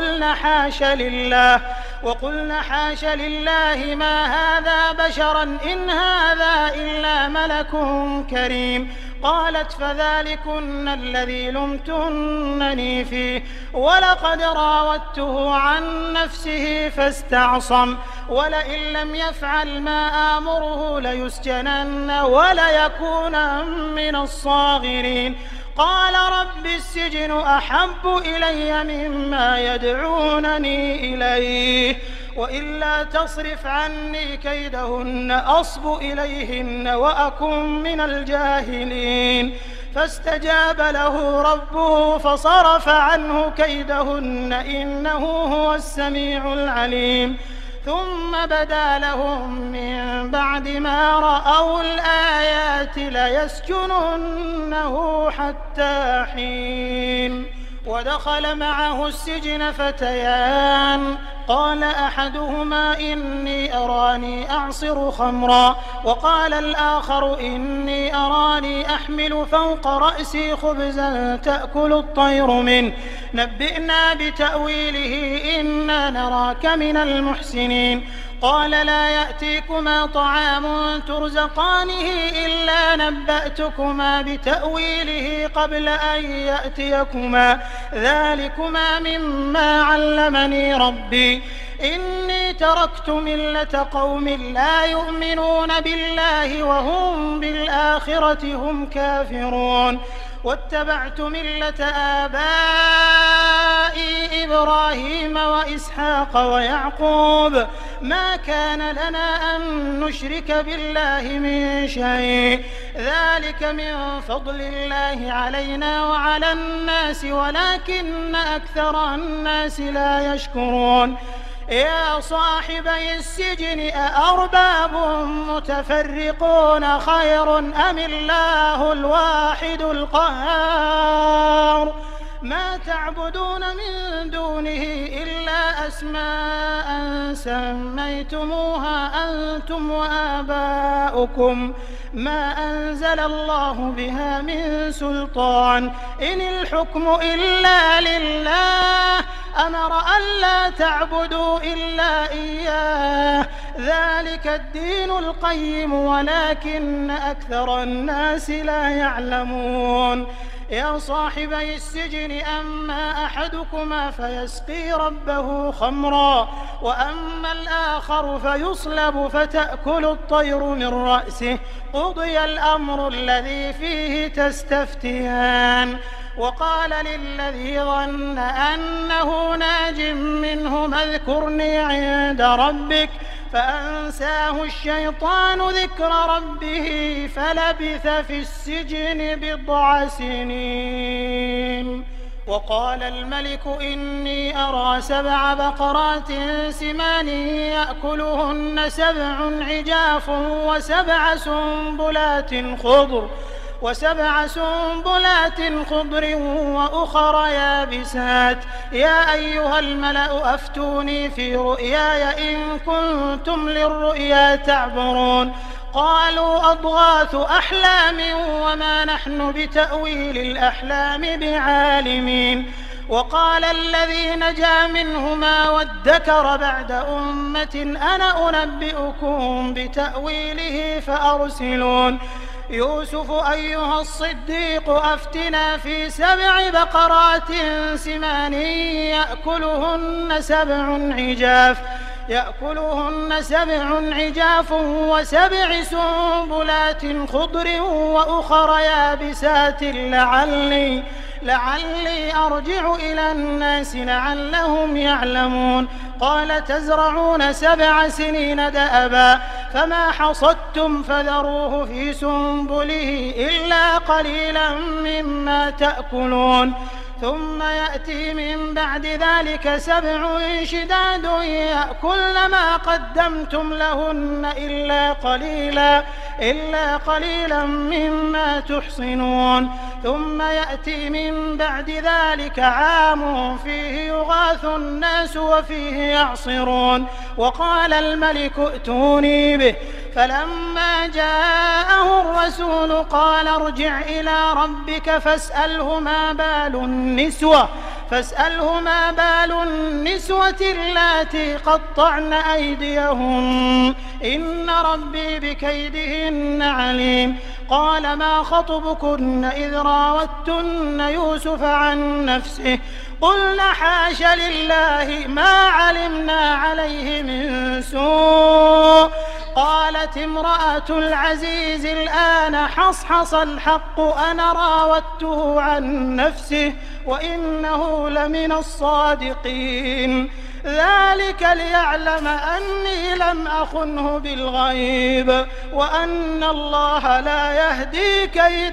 وقلن حاش لله ما هذا بشرا إن هذا إلا ملك كريم. قالت فذلكن الذي لمتنني فيه ولقد راودته عن نفسه فاستعصم ولئن لم يفعل ما آمره ليسجنن وليكونن من الصاغرين. قال رب السجن أحب إلي مما يدعونني إليه وإلا تصرف عني كيدهن أصب إليهن وأكن من الجاهلين. فاستجاب له ربه فصرف عنه كيدهن إنه هو السميع العليم. ثم بدا لهم من بعد ما رأوا الآيات ليسجننه حتى حين. ودخل معه السجن فتيان قال أحدهما إني أراني أعصر خمرا وقال الآخر إني أراني أحمل فوق رأسي خبزا تأكل الطير منه نبئنا بتأويله إنا نراك من المحسنين. قال لا يأتيكما طعام ترزقانه إلا نبأتكما بتأويله قبل أن يأتيكما ذلكما مما علمني ربي إني تركت ملة قوم لا يؤمنون بالله وهم بالآخرة هم كافرون واتبعت ملة آبائي إبراهيم وإسحاق ويعقوب ما كان لنا أن نشرك بالله من شيء ذلك من فضل الله علينا وعلى الناس ولكن أكثر الناس لا يشكرون يا صاحبي السجن أأرباب متفرقون خير أم الله الواحد القهار ما تعبدون من دونه إلا أسماء سميتموها أنتم وآباؤكم ما أنزل الله بها من سلطان إن الحكم إلا لله أمر ألا تعبدوا إلا إياه ذلك الدين القيم ولكن أكثر الناس لا يعلمون يا صاحبي السجن أما أحدكما فيسقي ربه خمرا وأما الآخر فيصلب فتأكل الطير من رأسه قضي الأمر الذي فيه تستفتيان وقال للذي ظن أنه ناج منه اذكرني عند ربك فأنساه الشيطان ذكر ربه فلبث في السجن بضع سنين وقال الملك إني أرى 7 بقرات سمان يأكلهن 7 عجاف وسبع سنبلات خضر وأخر يابسات يا أيها الملأ أفتوني في رؤياي إن كنتم للرؤيا تعبرون قالوا أضغاث أحلام وما نحن بتأويل الأحلام بعالمين وقال الذي نجا منهما وادكر بعد أمة أنا أنبئكم بتأويله فأرسلون يوسف أيها الصديق أفتنا في 7 بقرات سمان يأكلهن 7 عجاف و7 سنبلات خضر وأخر يابسات لعلي أرجع إلى الناس لعلهم يعلمون قال تزرعون 7 سنين دأبا فما حصدتم فذروه في سنبله إلا قليلا مما تأكلون ثم يأتي من بعد ذلك 7 شداد يأكلن ما قدمتم لهن إلا قليلا مما تحصنون ثم يأتي من بعد ذلك عام فيه يغاث الناس وفيه يعصرون وقال الملك ائتوني به فلما جاءه الرسول قال ارجع إلى ربك فاسأله ما بال النسوة اللاتي قطعن أيديهن إن ربي بكيدهن عليم قال ما خطبكن إذ راوتن يوسف عن نفسه قلنا حاش لله ما علمنا عليه من سوء قالت امرأة العزيز الآن حصحص الحق أنا راودته عن نفسه وإنه لمن الصادقين ذلك ليعلم أني لم أخنه بالغيب وأن الله لا يهدي كيد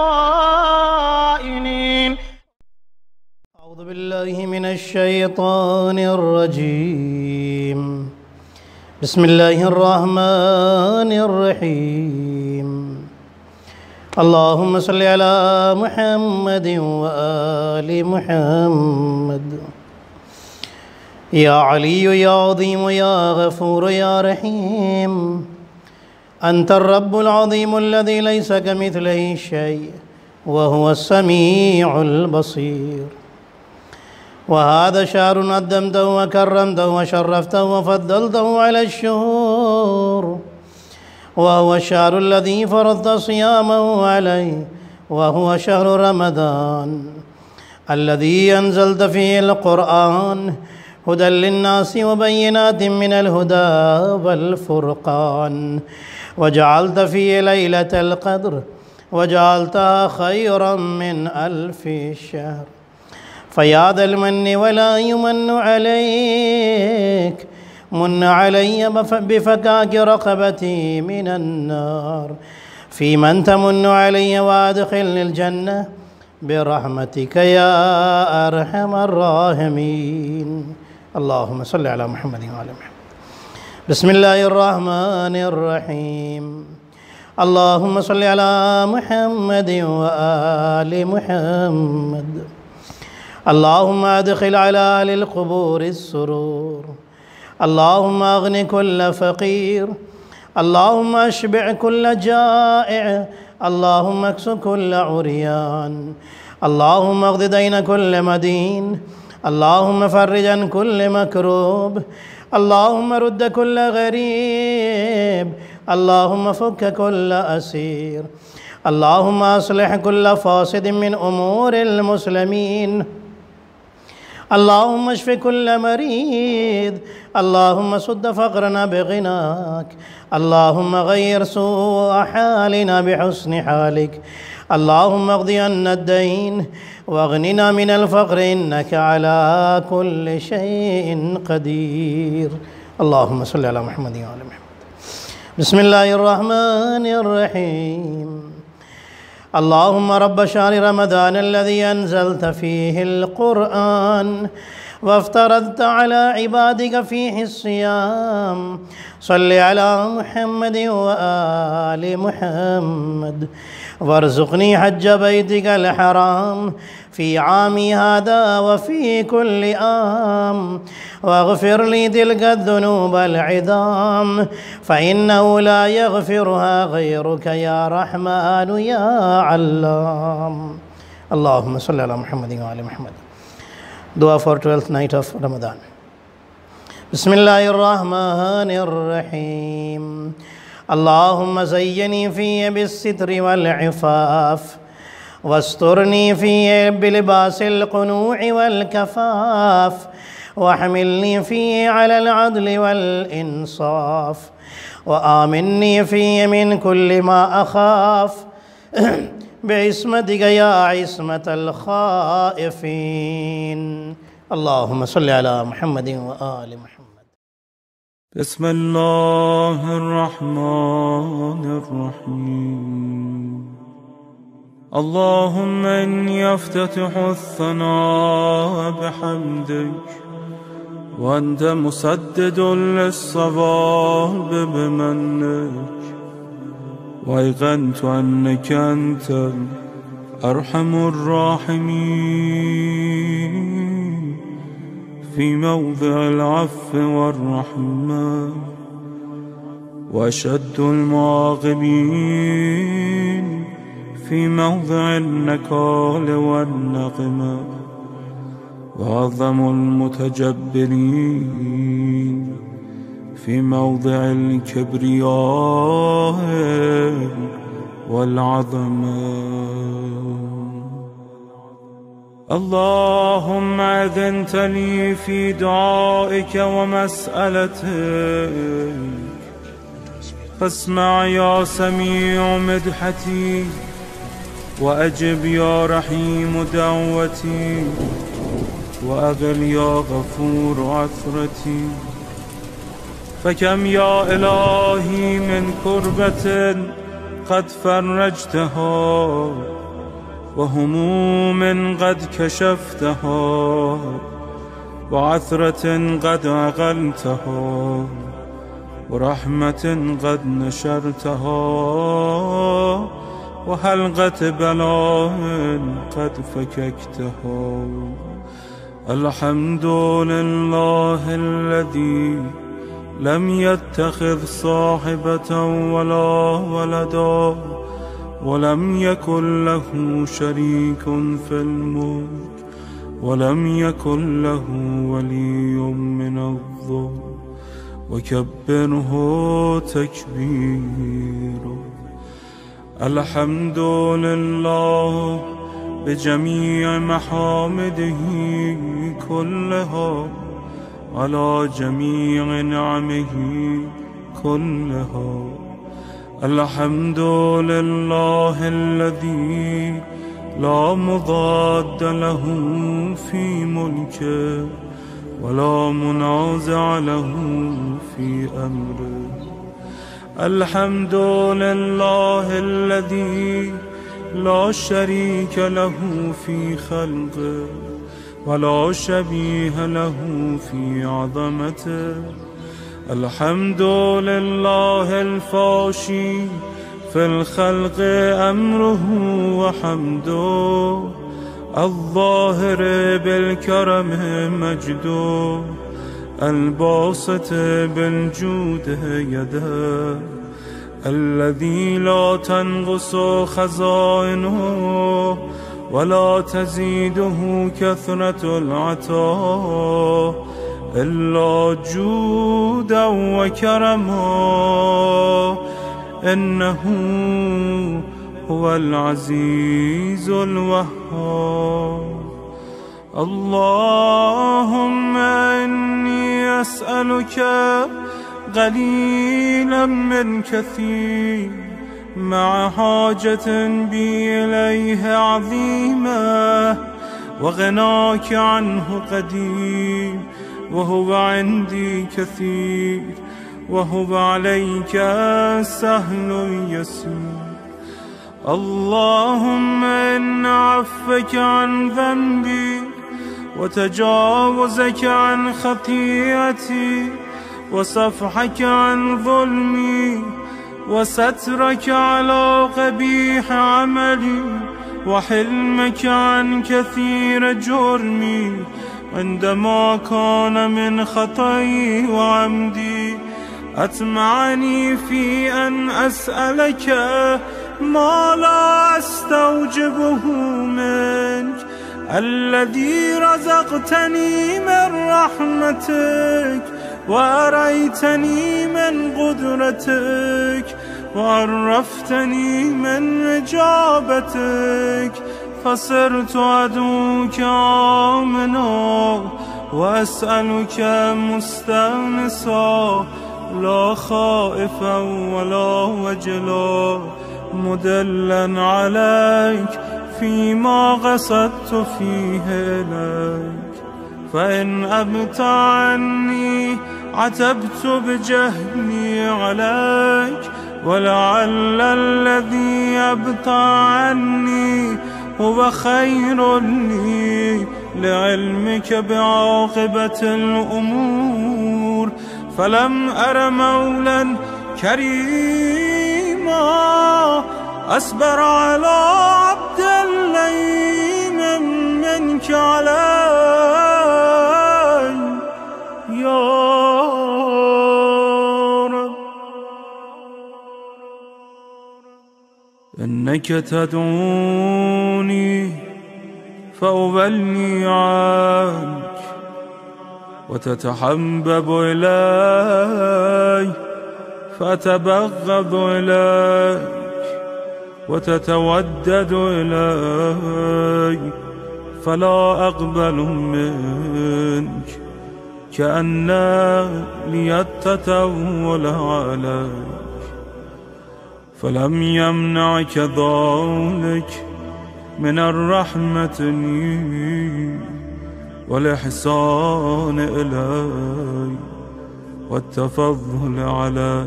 الخائنين. أعوذ بالله من الشيطان الرجيم. بسم الله الرحمن الرحيم. اللهم صل على محمد وآل محمد. يا علي يا عظيم يا غفور يا رحيم أنت الرب العظيم الذي ليس كمثله شيء وهو السميع البصير وهذا شهر قدمته وكرمته وشرفته وفضلته على الشهور، وهو الشهر الذي فرضت صيامه عليه، وهو شهر رمضان الذي أنزلت فيه القرآن هدى للناس وبينات من الهدى والفرقان، وجعلت فيه ليلة القدر وجعلتها خيرا من 1000 شهر. فيا ذا المن ولا يمن عليك، من علي بفكاك رقبتي من النار، في من تمن علي وادخلني الجنة برحمتك يا أرحم الراحمين. اللهم صل على محمد وعلى محمد. بسم الله الرحمن الرحيم. اللهم صل على محمد وآل محمد. اللهم أدخل على أهل القبور السرور، اللهم أغن كل فقير، اللهم أشبع كل جائع، اللهم اكس كل عريان، اللهم اقض دين كل مدين، اللهم فرج عن كل مكروب، اللهم رد كل غريب، اللهم فك كل أسير، اللهم أصلح كل فاسد من أمور المسلمين، اللهم اشف كل مريض، اللهم سد فقرنا بغناك، اللهم غير سوء حالنا بحسن حالك، اللهم اقض عنا الدين واغننا من الفقر إنك على كل شيء قدير. اللهم صل على محمد وعلى محمد. بسم الله الرحمن الرحيم. اللهم رب شهر رمضان الذي أنزلت فيه القرآن وافترضت على عبادك فيه الصيام، صل على محمد وآل محمد، وارزقني حج بيتك الحرام في عامي هذا وفي كل عام، واغفر لي تلك الذنوب العظام، فإنه لا يغفرها غيرك يا رحمن يا علام. اللهم صل على محمد وآل محمد. Dua for 12th night of Ramadan. بسم الله الرحمن الرحيم. اللهم زيني فيه بالستر والعفاف، واسترني فيه بلباس القنوع والكفاف، واحملني فيه على العدل والإنصاف، وآمني فيه من كل ما أخاف، بعصمتك يا عصمة الخائفين. اللهم صل على محمد وآل محمد. بسم الله الرحمن الرحيم. اللهم إني أفتتح الثناء بحمدك، وأنت مسدد للصواب بمنك، وأيقنت أنك أنت أرحم الراحمين في موضع العفو والرحمة، وأشد المعاقبين في موضع النكال والنقمة، وأعظم المتجبرين في موضع الكبرياء والعظمة. اللهم أذنت لي في دعائك ومسألتك، فاسمع يا سميع مدحتي، وأجب يا رحيم دعوتي، وأغل يا غفور عثرتي. فكم يا إلهي من كربة قد فرجتها، وهموم قد كشفتها، وعثرة قد أغلتها، ورحمة قد نشرتها، وحلقة بلاء قد فككتها. الحمد لله الذي لم يتخذ صاحبة ولا ولدا، ولم يكن له شريك في الملك، ولم يكن له ولي من الظلم وكبره تكبيرا. الحمد لله بجميع محامده كلها على جميع نعمه كلها. الحمد لله الذي لا مضاد له في ملكه ولا منازع له في أمره. الحمد لله الذي لا شريك له في خلقه ولا شبيه له في عظمته. الحمد لله الفاشي في الخلق أمره وحمده، الظاهر بالكرم مجده، الباسط بالجود يده، الذي لا تنقص خزائنه ولا تزيده كثرة العطاء إلا جودا وكرما. إنه هو العزيز الوهاب. اللهم إني أسألك قليلا من كثير مع حاجة بي إليه عظيمة، وغناك عنه قدير، وهو عندي كثير، وهو عليك سهل يسير. اللهم إن عفوك عن ذنبي وتجاوزك عن خطيئتي وصفحك عن ظلمي وسترك على قبيح عملي وحلمك عن كثير جرمي عندما كان من خطئي وعمدي، أطمعني في أن أسألك ما لا أستوجبه منك، الذي رزقتني من رحمتك وأريتني من قدرتك وعرفتني من إجابتك، فصرت أدعوك آمنا وأسألك مستأنسا لا خائفا ولا وجلا، مدلا عليك فيما قصدت فيه إليك. فإن أبت عني عتبت بجهلي عليك، ولعل الذي أبطى عني هو خير لي لعلمك بعاقبة الأمور. فلم أر مولا كريما أصبر على عبد اللئيم منك علي يا رب. إنك تدعوني فأولي عنك وتتحبب إلي فأتبغض إليك وتتودد إلي فلا أقبل منك، كأن لي التطول عليك. فلم يمنعك ذلك من الرحمة لي والإحسان إلي والتفضل علي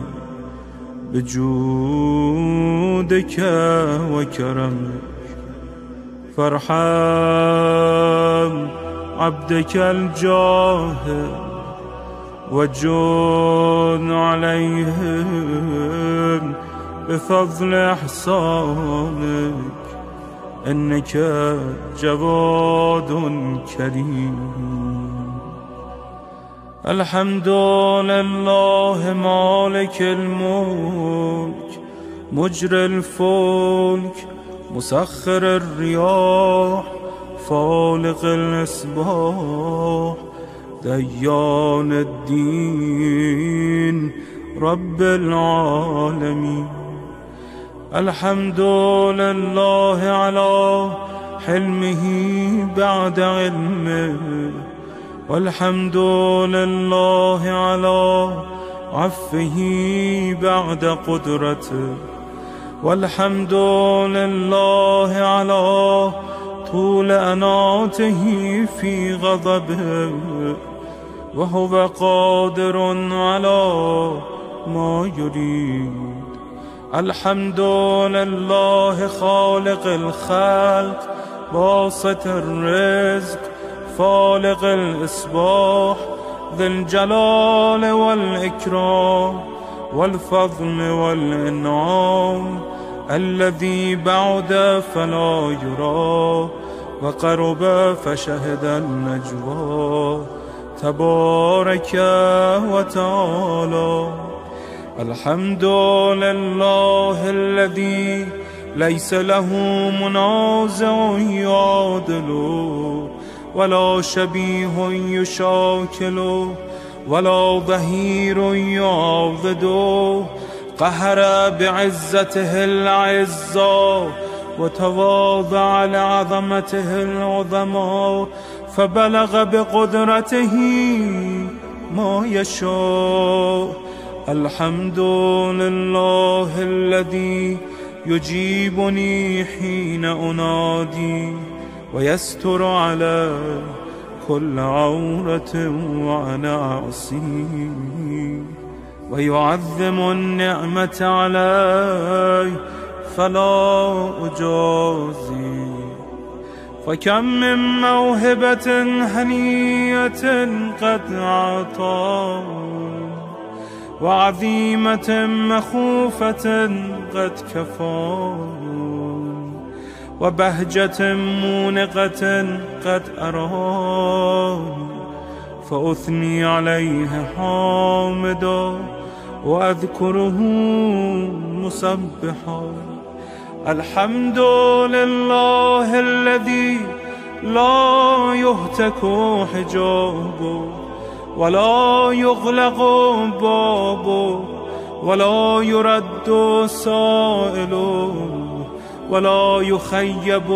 بجودك وكرمك. فارحم عبدك الجاهل وجود عليهم بفضل إحسانك، إنك جواد كريم. الحمد لله مالك الملك مجري الفلك مسخر الرياح فالق الإصباح ديان الدين رب العالمين. الحمد لله على حلمه بعد علمه، والحمد لله على عفه بعد قدرته، والحمد لله على طول أناته في غضبه، وهو قادر على ما يريد. الحمد لله خالق الخلق باسط الرزق فالق الإصباح ذي الجلال والإكرام والفضل والإنعام، الذي بعد فلا يرى وقرب فشهد النجوى تبارك وتعالى. الحمد لله الذي ليس له منازع يعادله، ولا شبيه يشاكله، ولا ظهير يعضده. قهر بعزته العزة وتواضع لعظمته العظمى، فبلغ بقدرته ما يشاء. الحمد لله الذي يجيبني حين أنادي، ويستر على كل عورة وأنا أعصيه، ويعظم النعمة علي فلا أجازي. فكم من موهبة هنية قد أعطى، وعظيمة مخوفة قد كفى، وبهجة مونقة قد أرى، فأثني عليه حامدا وأذكره مسبحا. الحمد لله الذي لا يهتك حجابه، ولا يغلق بابه، ولا يرد سائله، ولا يخيب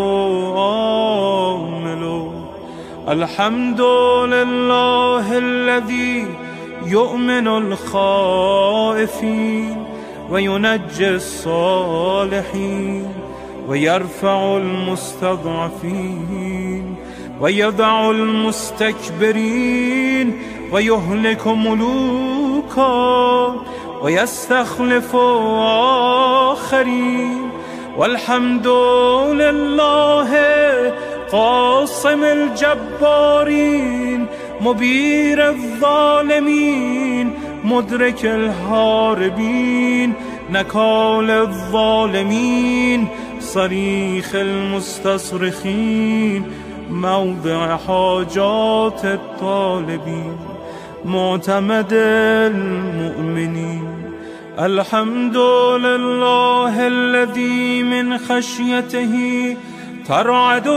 آمله. الحمد لله الذي يؤمن الخائفين وينجي الصالحين، ويرفع المستضعفين، ويضع المستكبرين، ويهلك ملوكا، ويستخلف آخرين. والحمد لله قاصم الجبارين، مبير الظالمين، مدرك الهاربين، نكال الظالمين، صريخ المستصرخين، موضع حاجات الطالبين، معتمد المؤمنين. الحمد لله الذي من خشيته ترعد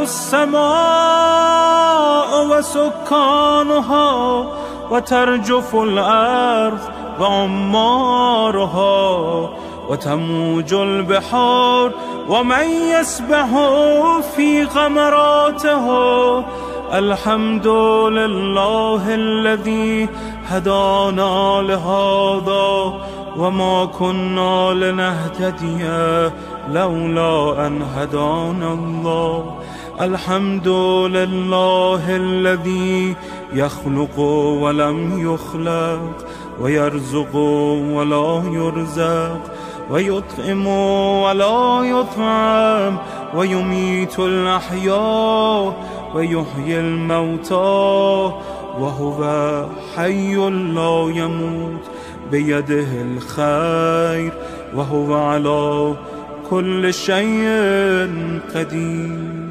السماء وسكانها، وترجف الأرض وعمارها، وتموج البحار ومن يسبح في غمراته. الحمد لله الذي هدانا لهذا، وما كنا لنهتدي لولا أن هدانا الله. الحمد لله الذي يخلق ولم يخلق، ويرزق ولا يرزق، ويطعم ولا يطعم، ويميت الأحياء ويحيي الموتى، وهو حي لا يموت، بيده الخير، وهو على كل شيء قدير.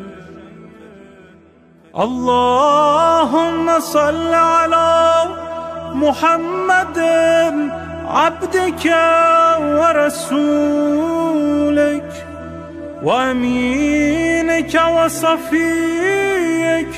اللهم صل على محمد عبدك ورسولك وأمين رسولك وصفيك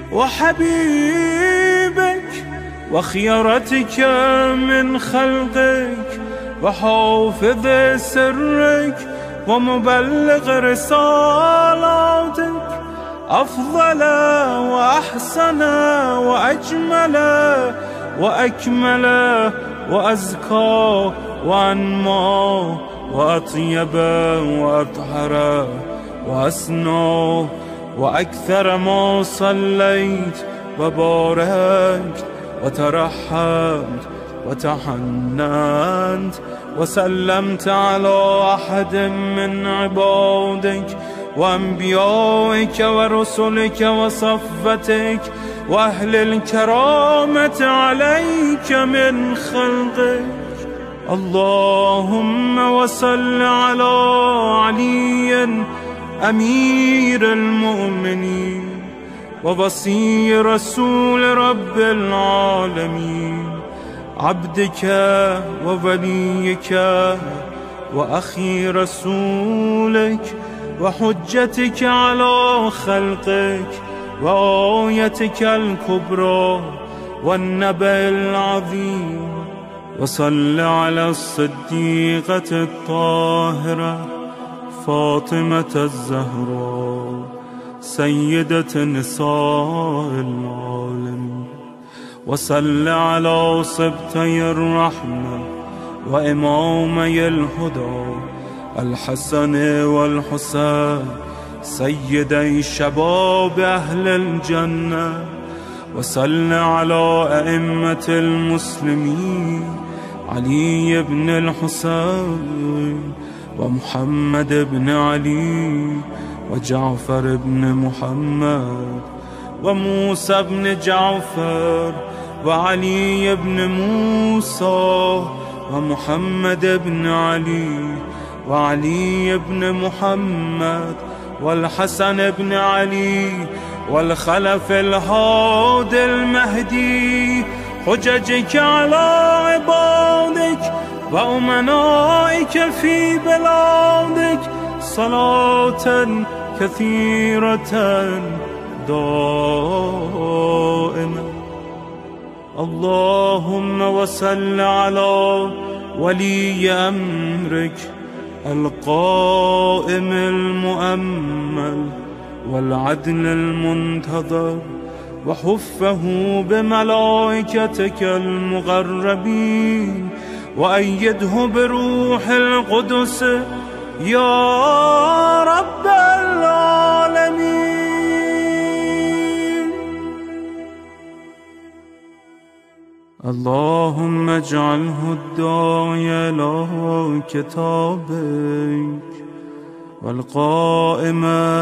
وحبيبك وخيرتك من خلقك وحافظ سرك ومبلغ رسالاتك، أفضل وأحسن وأجمل وأكمل وأزكى وأنمى وأطيب وأطهر وأسنى وأكثر ما صليت وباركت وترحمت وتحننت وسلمت على أحد من عبادك وأنبيائك ورسلك وصفتك وأهل الكرامة عليك من خلقك. اللهم وصل على علي أمير المؤمنين ووصي رسول رب العالمين، عبدك ووليك وأخي رسولك وحجتك على خلقك وآيتك الكبرى والنبأ العظيم. وصل على الصديقة الطاهرة فاطمة الزهراء سيدة نساء العالمين. وصل على سبطي الرحمة وإمامي الهدى الحسن والحسين سيدي شباب أهل الجنة. وصل على أئمة المسلمين علي بن الحسين ومحمد بن علي وجعفر بن محمد وموسى بن جعفر وعلي بن موسى ومحمد بن علي وعلي بن محمد والحسن بن علي والخلف الهادي المهدي، حججك على عبادك وأمنائك في بلادك صلاة كثيرة دائمة. اللهم وصل على ولي أمرك القائم المؤمل والعدل المنتظر وحفه بملائكتك المقربين وأيده بروح القدس يا رب العالمين. اللهم اجعله الداعي إلى كتابك والقائم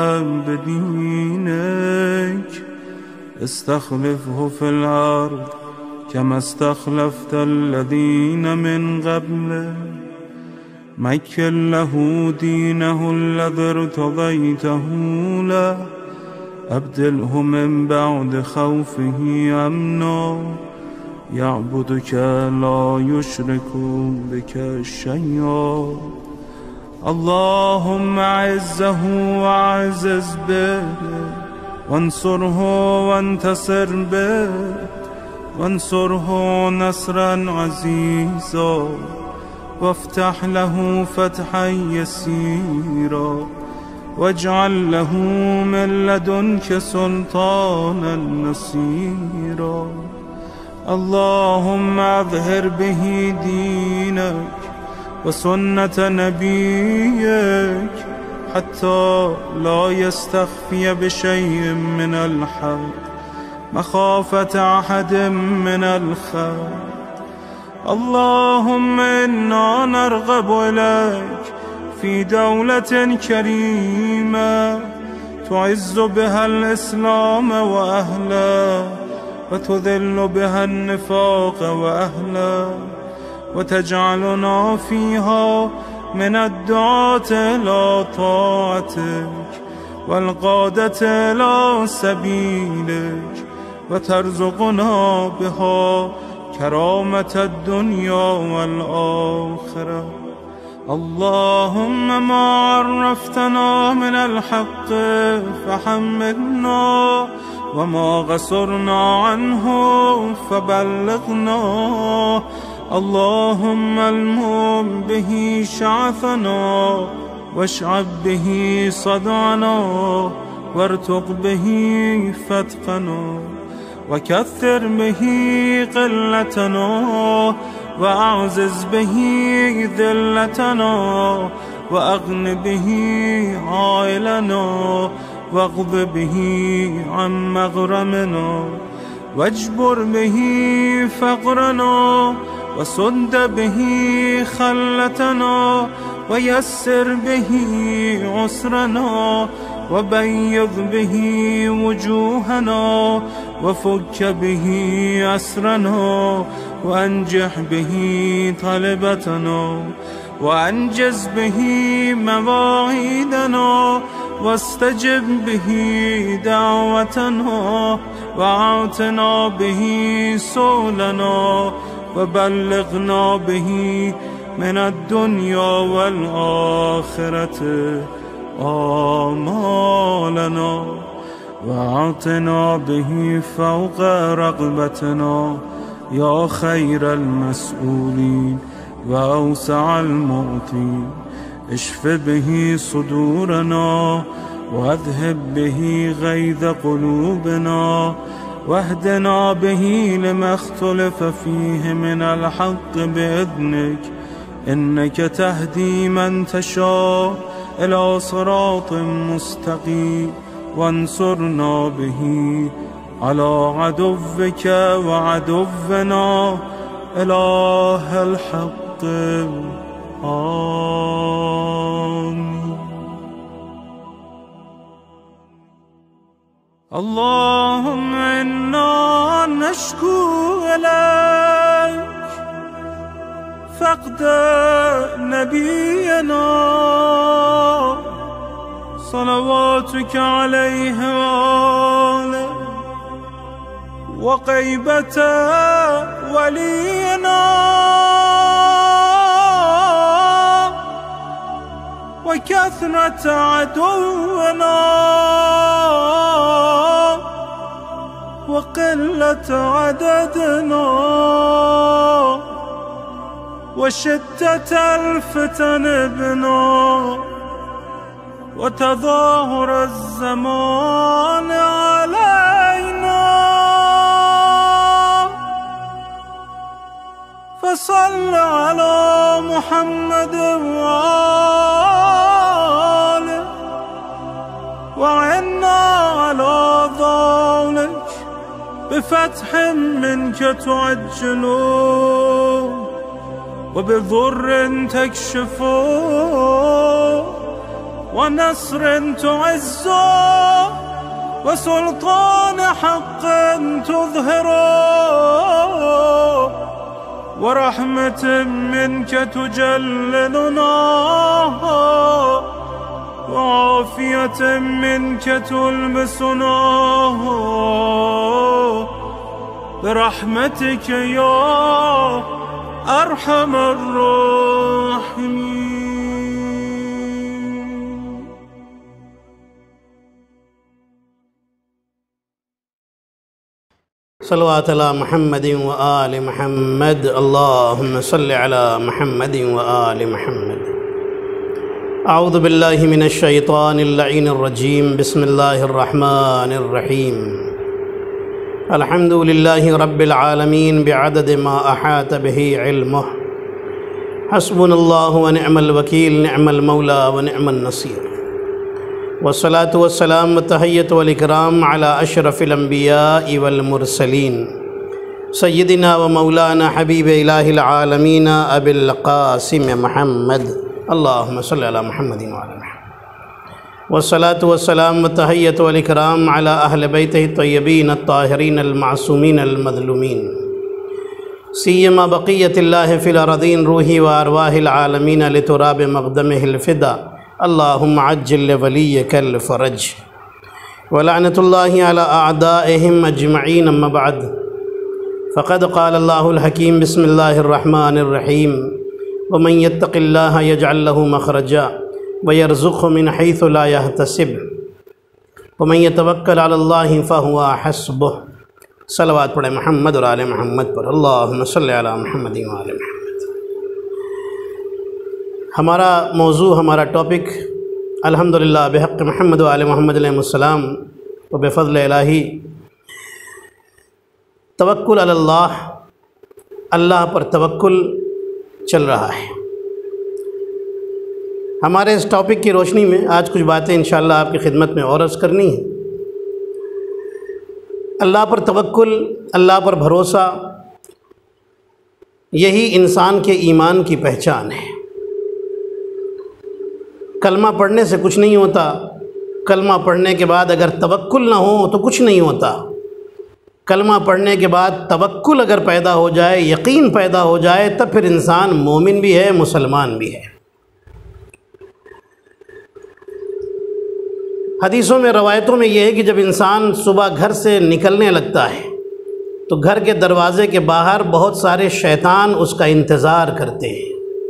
بدينك، استخلفه في الأرض كما استخلفت الذين من قبله، مكن له دينه الذي ارتضيته له، أبدله من بعد خوفه أمنا، يعبدك لا يشرك بك شيئا. اللهم أعزه وأعزز به، وانصره وانتصر به، وانصره نصرا عزيزا، وافتح له فتحا يسيرا، واجعل له من لدنك سلطانا نصيرا. اللهم أظهر به دينك وسنة نبيك حتى لا يستخفي بشيء من الحق مخافة أحد من الخلق. اللهم إنا نرغب إليك في دولة كريمة تعز بها الإسلام وأهله، وتذل بها النفاق وأهله، وتجعلنا فيها من الدعاة إلى طاعتك والقادة إلى سبيلك، وترزقنا بها كرامة الدنيا والآخرة. اللهم ما عرفتنا من الحق فحمدنا وما غسرنا عنه فبلغنا. اللهم المم به شعثنا واشعب به صدعنا وارتق به فتقنا وكثر به قلتنا وأعزز به ذلتنا وأغن به عائلنا واغض به عن مغرمنا واجبر به فقرنا وسد به خلتنا ويسر به عسرنا وبيض به وجوهنا وفك به أسرنا وأنجح به طلبتنا وأنجز به مواعيدنا واستجب به دعوتنا وأعطنا به سؤلنا وبلغنا به من الدنيا والآخرة آمالنا وأعطنا به فوق رغبتنا يا خير المسؤولين وأوسع المعطين. اشف به صدورنا واذهب به غيظ قلوبنا واهدنا به لما اختلف فيه من الحق بإذنك إنك تهدي من تشاء إلى صراط مستقيم. وانصرنا به على عدوك وعدونا إله الحق آمين. اللهم إنا نشكو إليك فقد نبينا صلواتك عليه وآله وغيبة ولينا وكثرة عدونا وقلة عددنا وشدة الفتن بنا وتظاهر الزمان علينا. فصل على محمد وآله وعنا على ذلك بفتح منك تعجله وبضر تكشفه ونصر تعزه وسلطان حق تظهره ورحمة منك تجللنا وعافية منك تلبسنا برحمتك يا أرحم الراحمين. صلوات على محمد وآل محمد. اللهم صل على محمد وآل محمد. أعوذ بالله من الشيطان اللعين الرجيم. بسم الله الرحمن الرحيم. الحمد لله رب العالمين بعدد ما أحاط به علمه. حسبنا الله ونعم الوكيل. نعم المولى ونعم النصير. والصلاة والسلام والتحية والإكرام على أشرف الأنبياء والمرسلين سيدنا ومولانا حبيب إله العالمين أبي القاسم محمد. اللهم صل على محمد وعلى محمد. والصلاة والسلام والتحية والإكرام على أهل بيته الطيبين الطاهرين المعصومين المظلومين سيما بقية الله في الأرضين روحي وأرواح العالمين لتراب مقدمه الفدا. اللهم عجل لوليك الفرج. ولعنة الله على أعدائهم أجمعين. أما بعد فقد قال الله الحكيم. بسم الله الرحمن الرحيم. ومن يتق الله يجعل له مخرجا ويرزقه من حيث لا يحتسب ومن يتوکل علی اللہ فهو حسبہ۔ صلوات پڑھیں محمد اور آل محمد پر، اللہم صلی علی محمد و آل محمد۔ ہمارا موضوع، ہمارا ٹاپک الحمدللہ بحق محمد و آل محمد علیہ السلام و بفضل الہی توکل علی اللہ، اللہ پر توکل چل رہا ہے۔ ہمارے اس ٹاپک کی روشنی میں آج کچھ باتیں انشاءاللہ آپ کی خدمت میں اور عرض کرنی ہیں۔ اللہ پر توکل، اللہ پر بھروسہ، یہی انسان کے ایمان کی پہچان ہے۔ کلمہ پڑھنے سے کچھ نہیں ہوتا، کلمہ پڑھنے کے بعد اگر توکل نہ ہو تو کچھ نہیں ہوتا۔ کلمہ پڑھنے کے بعد توکل اگر پیدا ہو جائے، یقین پیدا ہو جائے، تب پھر انسان مومن بھی ہے، مسلمان بھی ہے۔ حدیثوں میں، روایتوں میں یہ ہے کہ جب انسان صبح گھر سے نکلنے لگتا ہے تو گھر کے دروازے کے باہر بہت سارے شیطان اس کا انتظار کرتے ہیں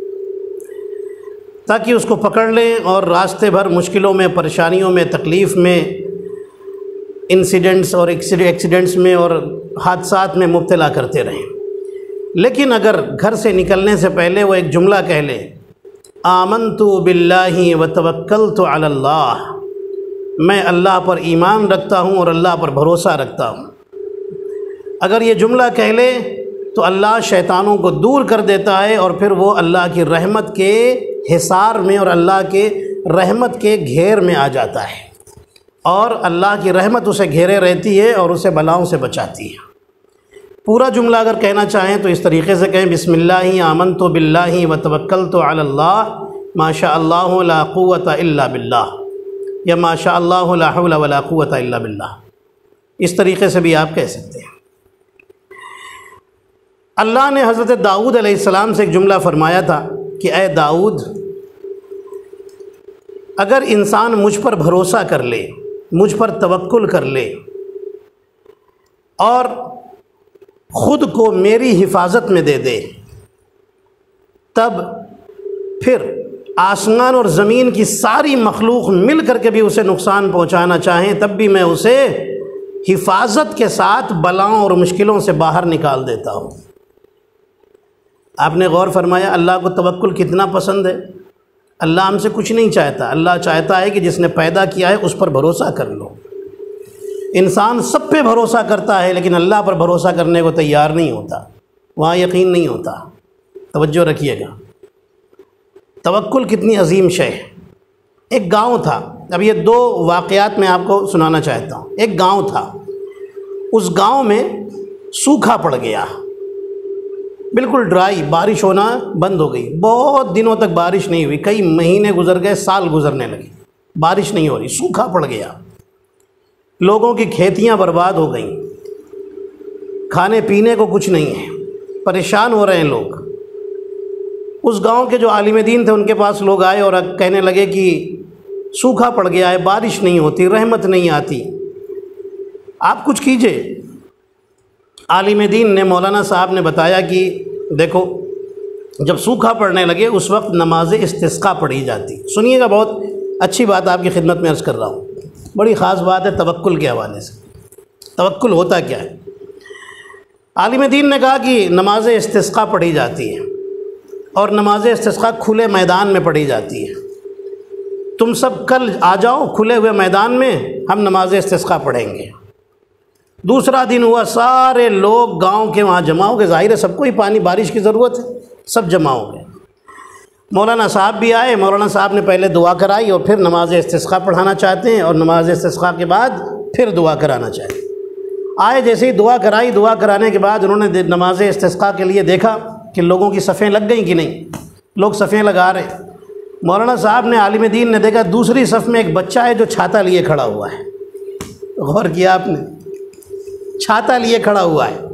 تاکہ اس کو پکڑ لیں اور راستے بھر مشکلوں میں، پریشانیوں میں، تکلیف میں، انسیڈنٹس اور ایکسیڈنٹس میں اور حادثات میں مبتلا کرتے رہیں۔ لیکن اگر گھر سے نکلنے سے پہلے وہ ایک جملہ کہہ لے، آمنت باللہ وتوکلت علی اللہ، میں اللہ پر ایمان رکھتا ہوں اور اللہ پر بھروسہ رکھتا ہوں، اگر یہ جملہ کہہ لے تو اللہ شیطانوں کو دور کر دیتا ہے اور پھر وہ اللہ کی رحمت کے حصار میں اور اللہ کے رحمت کے گھیر میں آ جاتا ہے، اور اللہ کی رحمت اسے گھیرے رہتی ہے اور اسے بلاؤں سے بچاتی ہے۔ پورا جملہ اگر کہنا چاہیں تو اس طریقے سے کہیں، بسم اللہ آمنت باللہ وتوکلت علی اللہ ما شاء اللہ لا قوت الا باللہ، یا ما شاء اللہ لا حول ولا قوت الا باللہ، اس طریقے سے بھی آپ کہہ سکتے ہیں۔ اللہ نے حضرت داؤد علیہ السلام سے ایک جملہ فرمایا تھا کہ اے داؤد، اگر انسان مجھ پر بھروسہ کر لے، مجھ پر توکل کر لے اور خود کو میری حفاظت میں دے دے، تب پھر آسمان اور زمین کی ساری مخلوق مل کر کے بھی اسے نقصان پہنچانا چاہیں تب بھی میں اسے حفاظت کے ساتھ بلاؤں اور مشکلوں سے باہر نکال دیتا ہوں۔ آپ نے غور فرمایا اللہ کو توکل کتنا پسند ہے؟ اللہ ہم سے کچھ نہیں چاہتا، اللہ چاہتا ہے کہ جس نے پیدا کیا ہے اس پر بھروسہ کر لو۔ انسان سب پہ بھروسہ کرتا ہے لیکن اللہ پر بھروسہ کرنے کو تیار نہیں ہوتا، وہاں یقین نہیں ہوتا۔ توجہ رکھیے گا، توکل کتنی عظیم شے ہے۔ ایک گاؤں تھا، اب یہ دو واقعات میں آپ کو سنانا چاہتا ہوں۔ ایک گاؤں تھا، اس گاؤں میں سوکھا پڑ گیا، بالکل ڈرائی، بارش ہونا بند ہو گئی، بہت دنوں تک بارش نہیں ہوئی، کئی مہینے گزر گئے، سال گزرنے لگے، بارش نہیں ہو رہی، سوکھا پڑ گیا، لوگوں کی کھیتیاں برباد ہو گئیں، کھانے پینے کو کچھ نہیں ہے، پریشان ہو رہے ہیں لوگ۔ اس گاؤں کے جو عالم دین تھے ان کے پاس لوگ آئے اور کہنے لگے کہ سوکھا پڑ گیا ہے، بارش نہیں ہوتی، رحمت نہیں آتی، آپ کچھ کیجئے۔ عالم دین نے، مولانا صاحب نے بتایا کہ دیکھو، جب سوکھا پڑنے لگے اس وقت نماز استسقاء پڑھی جاتی۔ سنیے گا، بہت اچھی بات آپ کی خدمت میں عرض کر رہا ہوں، بڑی خاص بات ہے توکل کے حوالے سے۔ توکل ہوتا کیا ہے؟ عالم دین نے کہا کہ نماز استسقاء پڑھی جاتی ہے اور نماز استسقاء کھلے میدان میں پڑھی جاتی ہے۔ تم سب کل آ جاؤ کھلے ہوئے میدان میں، ہم نماز استسقاء پڑھیں گے۔ دوسرا دن ہوا، سارے لوگ گاؤں کے وہاں جمع ہو گئے، ظاہر ہے سب کو ہی پانی، بارش کی ضرورت ہے، سب جمع ہو گئے۔ مولانا صاحب بھی آئے، مولانا صاحب نے پہلے دعا کرائی اور پھر نماز استسقاء پڑھانا چاہتے ہیں، اور نماز استسقاء کے بعد پھر دعا کرانا چاہتے ہیں۔ آئے، جیسے ہی دعا کرائی، دعا کرانے کے بعد انہوں نے نماز استسقاء کے لیے دیکھا کہ لوگوں کی صفیں لگ گئیں کہ نہیں، لوگ صفیں لگا رہے۔ مولانا صاحب نے، عالم دین نے دیکھا دوسری صف میں ایک بچہ ہے جو چھاتا لیے کھڑا ہوا ہے۔ غور کیا آپ نے؟ چھاتا لیے کھڑا ہوا ہے۔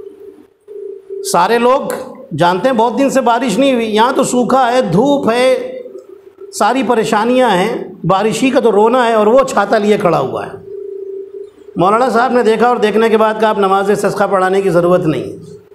سارے لوگ جانتے ہیں بہت دن سے بارش نہیں ہوئی، یہاں تو سوکھا ہے، دھوپ ہے، ساری پریشانیاں ہیں، بارش ہی کا تو رونا ہے، اور وہ چھاتا لیے کھڑا ہوا ہے۔ مولانا صاحب نے دیکھا اور دیکھنے کے بعد کہا اب نماز استسقاء پڑھانے کی ضرورت نہیں ہے،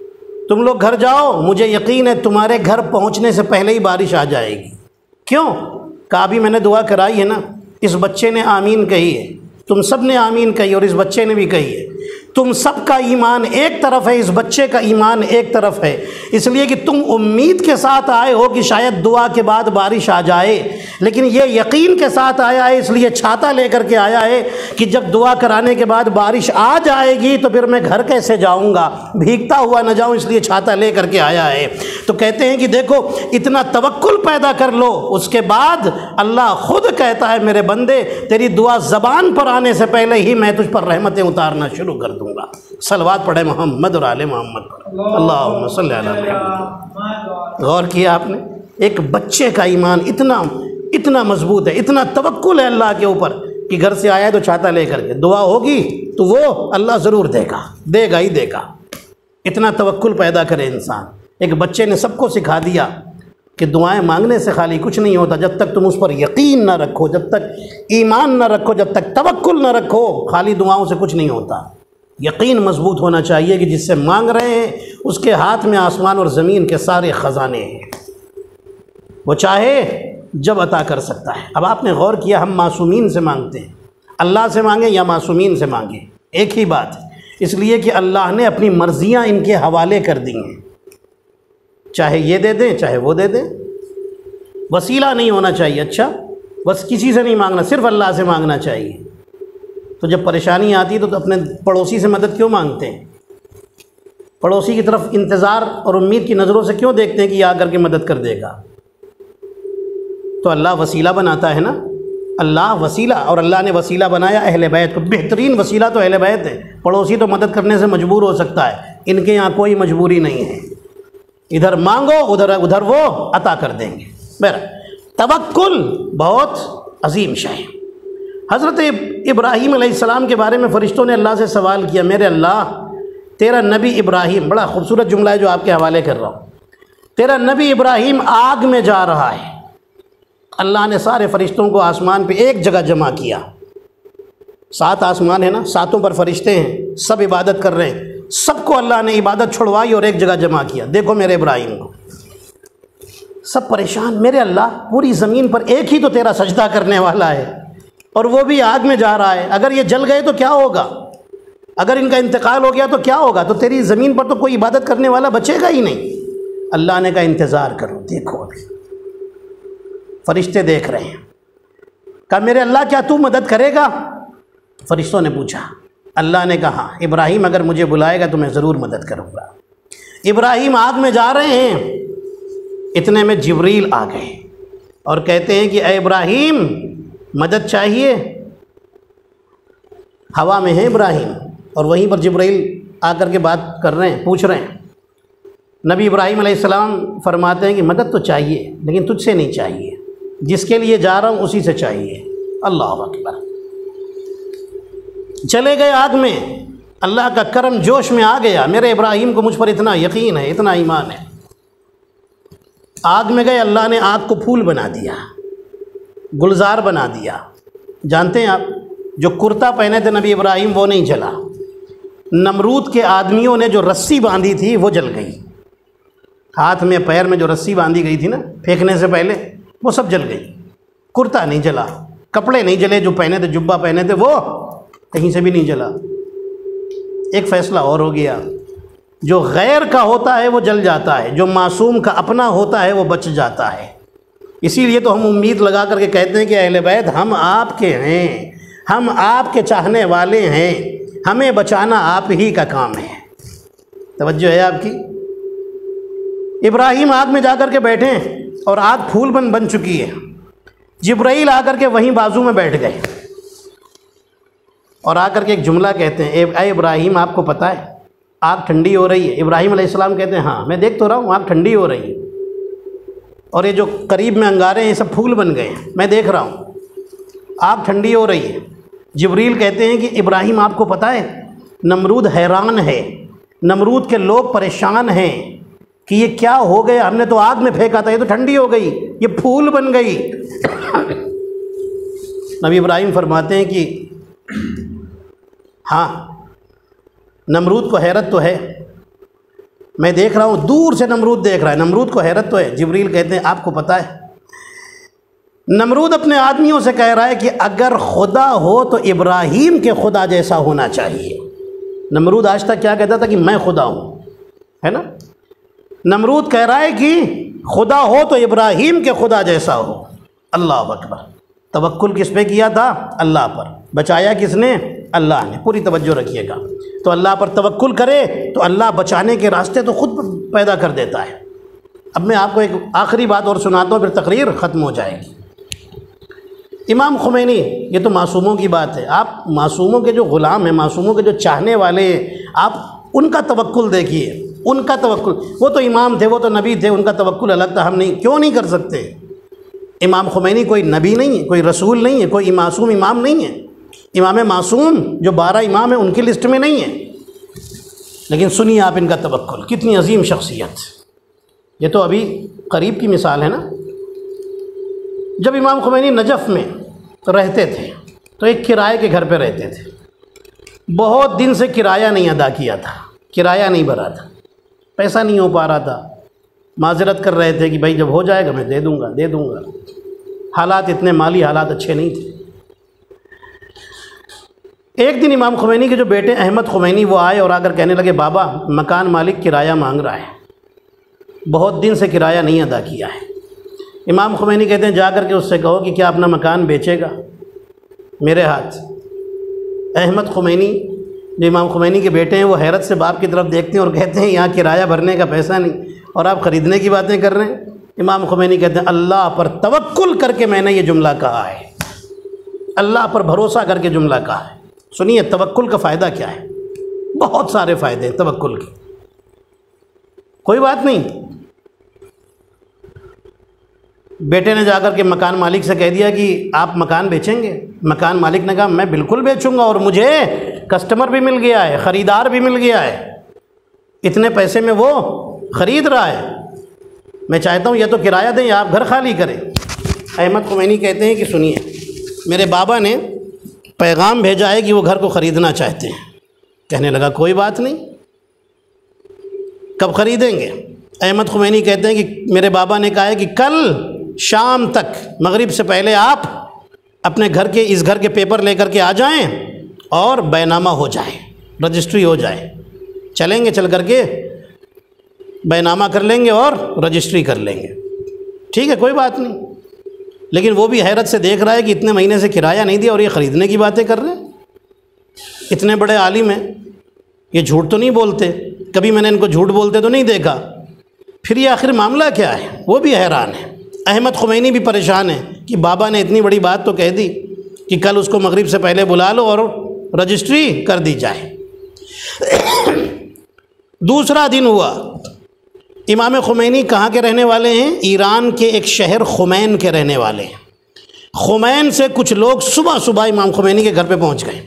تم لوگ گھر جاؤ، مجھے یقین ہے تمہارے گھر پہنچنے سے پہلے ہی بارش آ جائے گی۔ کیوں؟ کہا ابھی میں نے دعا کرائی ہے نا، اس بچے نے آمین کہی ہے، تم سب نے آمین کہی اور اس بچے نے بھی کہی ہے، تم سب کا ایمان ایک طرف ہے، اس بچے کا ایمان ایک طرف ہے، اس لیے کہ تم امید کے ساتھ آئے ہو کہ شاید دعا کے بعد بارش آ جائے، لیکن یہ یقین کے ساتھ آیا ہے، اس لیے چھاتا لے کر کے آیا ہے کہ جب دعا کرانے کے بعد بارش آ جائے گی تو پھر میں گھر کیسے جاؤں گا، بھیگتا ہوا نہ جاؤں، اس لیے چھاتا لے کر کے آیا ہے۔ تو کہتے ہیں کہ دیکھو اتنا توکل پیدا کر لو، اس کے بعد اللہ خود کہتا ہے میرے بندے تیری دعا زبان پر آنے سے پہلے ہی میں تجھ پر رحمتیں اتارنا شروع کر دوں گا۔ صلوات پڑھے محمد اور آل محمد پر، اللہم صلی علی محمد۔ غور کیا آپ نے؟ ایک بچے کا ایمان اتنا مضبوط ہے، اتنا توکل ہے اللہ کے اوپر کہ گھر سے آیا تو چھاتا لے کر کے دعا ہوگی تو وہ اللہ ضرور دے گا ہی دے گا۔ اتنا توکل پیدا کرے انسان۔ ایک بچے نے سب کو سکھا دیا کہ دعائیں مانگنے سے خالی کچھ نہیں ہوتا، جب تک تم اس پر یقین نہ رکھو، جب تک ایمان نہ رکھو، جب تک توکل نہ رکھو، خالی دعاؤں سے کچھ نہیں ہوتا۔ یقین مضبوط ہونا چاہیے کہ جس سے مانگ رہے ہیں اس کے ہاتھ میں آسمان اور زمین کے سارے خزانے ہیں، وہ چاہے جب عطا کر سکتا ہے۔ اب آپ نے غور کیا ہم معصومین سے مانگتے ہیں، اللہ سے مانگیں یا معصومین سے مانگیں ایک ہی بات ہے، اس لیے کہ اللہ نے اپنی مرضیاں ان کے حوالے کر دی ہیں، چاہے یہ دے دیں چاہے وہ دے دیں، وسیلہ نہیں ہونا چاہیے۔ اچھا بس کسی سے نہیں مانگنا، صرف اللہ سے مانگنا چاہیے۔ تو جب پریشانی آتی ہے تو اپنے پڑوسی سے مدد کیوں مانگتے ہیں؟ پڑوسی کی طرف انتظار اور امید کی نظروں سے کیوں دیکھتے ہیں کہ یہ آ کر کے مدد کر دے گا؟ تو اللہ وسیلہ بناتا ہے نا، اللہ وسیلہ، اور اللہ نے وسیلہ بنایا اہل بیت کو۔ بہترین وسیلہ تو اہل بیت ہے، پڑوسی تو مدد کرنے سے مجبور ہو سکتا ہے، ان کے یہاں کوئی مجبوری نہیں ہے، ادھر مانگو ادھر وہ عطا کر دیں گے۔ میرا توکل بہت عظیم شے ہے۔ حضرت ابراہیم علیہ السلام کے بارے میں فرشتوں نے اللہ سے سوال کیا، میرے اللہ تیرا نبی ابراہیم، بڑا خوبصورت جملہ ہے جو آپ کے حوالے کر رہا ہوں، تیرا نبی ابراہیم آگ میں جا رہا ہے۔ اللہ نے سارے فرشتوں کو آسمان پہ ایک جگہ جمع کیا، 7 آسمان ہے نا، 7 پر فرشتے ہیں، سب عبادت کر رہے ہیں، سب کو اللہ نے عبادت چھڑوائی اور ایک جگہ جمع کیا۔ دیکھو میرے ابراہیم کو، سب پریشان، میرے اللہ پوری زمین پر ایک ہی تو تیرا سجدہ کرنے والا ہے اور وہ بھی آگ میں جا رہا ہے، اگر یہ جل گئے تو کیا ہوگا؟ اگر ان کا انتقال ہو گیا تو کیا ہوگا؟ تو تیری زمین پر تو کوئی عبادت کرنے والا بچے گا ہی نہیں۔ اللہ نے کہا انتظار کرو، دیکھو ابھی فرشتے دیکھ رہے ہیں۔ کہا میرے اللہ کیا تو مدد کرے گا؟ فرشتوں نے پوچھا، اللہ نے کہا ابراہیم اگر مجھے بلائے گا تو میں ضرور مدد کروں گا۔ ابراہیم آگ میں جا رہے ہیں، اتنے میں جبریل آ گئے اور کہتے ہیں کہ اے ابراہیم مدد چاہیے؟ ہوا میں ہے ابراہیم اور وہیں پر جبرائیل آ کر کے بات کر رہے ہیں، پوچھ رہے ہیں۔ نبی ابراہیم علیہ السلام فرماتے ہیں کہ مدد تو چاہیے لیکن تجھ سے نہیں چاہیے، جس کے لیے جا رہا ہوں اسی سے چاہیے۔ اللہ اکبر۔ چلے گئے آگ میں، اللہ کا کرم جوش میں آ گیا، میرے ابراہیم کو مجھ پر اتنا یقین ہے، اتنا ایمان ہے۔ آگ میں گئے، اللہ نے آگ کو پھول بنا دیا، گلزار بنا دیا۔ جانتے ہیں آپ جو کرتا پہنے تھے نبی ابراہیم وہ نہیں جلا، نمرود کے آدمیوں نے جو رسی باندھی تھی وہ جل گئی، ہاتھ میں پیر میں جو رسی باندھی گئی تھی نا پھینکنے سے پہلے وہ سب جل گئی، کرتا نہیں جلا، کپڑے نہیں جلے جو پہنے تھے، جبہ پہنے تھے وہ کہیں سے بھی نہیں جلا۔ ایک فیصلہ اور ہو گیا، جو غیر کا ہوتا ہے وہ جل جاتا ہے، جو معصوم کا اپنا ہوتا ہے وہ بچ جاتا ہے۔ اسی لیے تو ہم امید لگا کر کے کہتے ہیں کہ اہل بیت ہم آپ کے ہیں، ہم آپ کے چاہنے والے ہیں، ہمیں بچانا آپ ہی کا کام ہے۔ توجہ ہے آپ کی؟ ابراہیم آگ میں جا کر کے بیٹھے اور آگ پھول بن چکی ہے، جبرائیل آ کر کے وہیں بازو میں بیٹھ گئے اور آ کر کے ایک جملہ کہتے ہیں، اے ابراہیم آپ کو پتہ ہے آگ ٹھنڈی ہو رہی ہے؟ ابراہیم علیہ السلام کہتے ہیں ہاں میں دیکھ تو رہا ہوں آگ ٹھنڈی ہو رہی ہے، اور یہ جو قریب میں انگارے ہیں یہ سب پھول بن گئے ہیں، میں دیکھ رہا ہوں آگ ٹھنڈی ہو رہی ہے۔ جبریل کہتے ہیں کہ ابراہیم آپ کو پتہ ہے نمرود حیران ہے، نمرود کے لوگ پریشان ہیں کہ یہ کیا ہو گیا، ہم نے تو آگ میں پھینکا تھا، یہ تو ٹھنڈی ہو گئی، یہ پھول بن گئی۔ نبی ابراہیم فرماتے ہیں کہ ہاں نمرود کو حیرت تو ہے، میں دیکھ رہا ہوں دور سے نمرود دیکھ رہا ہے، نمرود کو حیرت تو ہے، جبریل کہتے ہیں آپ کو پتہ ہے؟ نمرود اپنے آدمیوں سے کہہ رہا ہے کہ اگر خدا ہو تو ابراہیم کے خدا جیسا ہونا چاہیے۔ نمرود آج تک کیا کہتا تھا کہ میں خدا ہوں، ہے نا؟ نمرود کہہ رہا ہے کہ خدا ہو تو ابراہیم کے خدا جیسا ہو۔ اللہ اکبر۔ توکل کس پہ کیا تھا؟ اللہ پر۔ بچایا کس نے؟ اللہ نے۔ پوری توجہ رکھیے گا، تو اللہ پر توکل کرے تو اللہ بچانے کے راستے تو خود پیدا کر دیتا ہے۔ اب میں آپ کو ایک آخری بات اور سناتا ہوں، پھر تقریر ختم ہو جائے گی۔ امام خمینی، یہ تو معصوموں کی بات ہے، آپ معصوموں کے جو غلام ہیں، معصوموں کے جو چاہنے والے ہیں، آپ ان کا توکل دیکھیے، ان کا توکل۔ وہ تو امام تھے، وہ تو نبی تھے، ان کا توکل الگ تھا، ہم نہیں کیوں نہیں کر سکتے؟ امام خمینی کوئی نبی نہیں ہے، کوئی رسول نہیں ہے، کوئی معصوم امام نہیں ہے۔ امام معصوم جو 12 امام ہیں ان کی لسٹ میں نہیں ہے، لیکن سنیے آپ ان کا توکل، کتنی عظیم شخصیت۔ یہ تو ابھی قریب کی مثال ہے نا۔ جب امام خمینی نجف میں رہتے تھے تو ایک کرائے کے گھر پہ رہتے تھے، بہت دن سے کرایہ نہیں ادا کیا تھا، کرایہ نہیں بھرا تھا، پیسہ نہیں ہو پا رہا تھا، معذرت کر رہے تھے کہ بھائی جب ہو جائے گا میں دے دوں گا۔ حالات اتنے مالی حالات اچھے نہیں تھے۔ ایک دن امام خمینی کے جو بیٹے احمد خمینی وہ آئے اور آ کر کہنے لگے بابا مکان مالک کرایہ مانگ رہا ہے، بہت دن سے کرایہ نہیں ادا کیا ہے۔ امام خمینی کہتے ہیں جا کر کے اس سے کہو کہ کیا اپنا مکان بیچے گا میرے ہاتھ۔ احمد خمینی جو امام خمینی کے بیٹے ہیں وہ حیرت سے باپ کی طرف دیکھتے ہیں اور کہتے ہیں یہاں کرایہ بھرنے کا پیسہ نہیں اور آپ خریدنے کی باتیں کر رہے ہیں۔ امام خمینی کہتے ہیں اللہ پر توکل کر کے میں نے یہ جملہ کہا ہے، اللہ پر بھروسہ کر کے جملہ کہا ہے۔ سنیے توکل کا فائدہ کیا ہے، بہت سارے فائدے ہیں توکل کے۔ کوئی بات نہیں، بیٹے نے جا کر کے مکان مالک سے کہہ دیا کہ آپ مکان بیچیں گے؟ مکان مالک نے کہا میں بالکل بیچوں گا، اور مجھے کسٹمر بھی مل گیا ہے، خریدار بھی مل گیا ہے، اتنے پیسے میں وہ خرید رہا ہے، میں چاہتا ہوں یا تو کرایہ دیں یا آپ گھر خالی کریں۔ احمد خمینی کہتے ہیں کہ سنیے میرے بابا نے پیغام بھیجا ہے کہ وہ گھر کو خریدنا چاہتے ہیں۔ کہنے لگا کوئی بات نہیں، کب خریدیں گے؟ احمد خمینی کہتے ہیں کہ میرے بابا نے کہا ہے کہ کل شام تک مغرب سے پہلے آپ اپنے اس گھر کے پیپر لے کر کے آ جائیں اور بینامہ ہو جائے، رجسٹری ہو جائے۔ چلیں گے، چل کر کے بینامہ کر لیں گے اور رجسٹری کر لیں گے۔ ٹھیک ہے کوئی بات نہیں، لیکن وہ بھی حیرت سے دیکھ رہا ہے کہ اتنے مہینے سے کرایہ نہیں دیا اور یہ خریدنے کی باتیں کر رہے ہیں۔ اتنے بڑے عالم ہیں، یہ جھوٹ تو نہیں بولتے، کبھی میں نے ان کو جھوٹ بولتے تو نہیں دیکھا، پھر یہ آخر معاملہ کیا ہے؟ وہ بھی حیران ہے۔ احمد خمینی بھی پریشان ہے کہ بابا نے اتنی بڑی بات تو کہہ دی کہ کل اس کو مغرب سے پہلے بلا لو اور رجسٹری کر دی جائے۔ دوسرا دن ہوا، امام خمینی کہاں کے رہنے والے ہیں؟ ایران کے ایک شہر خمین کے رہنے والے ہیں۔ خمین سے کچھ لوگ صبح صبح امام خمینی کے گھر پہ پہنچ گئے۔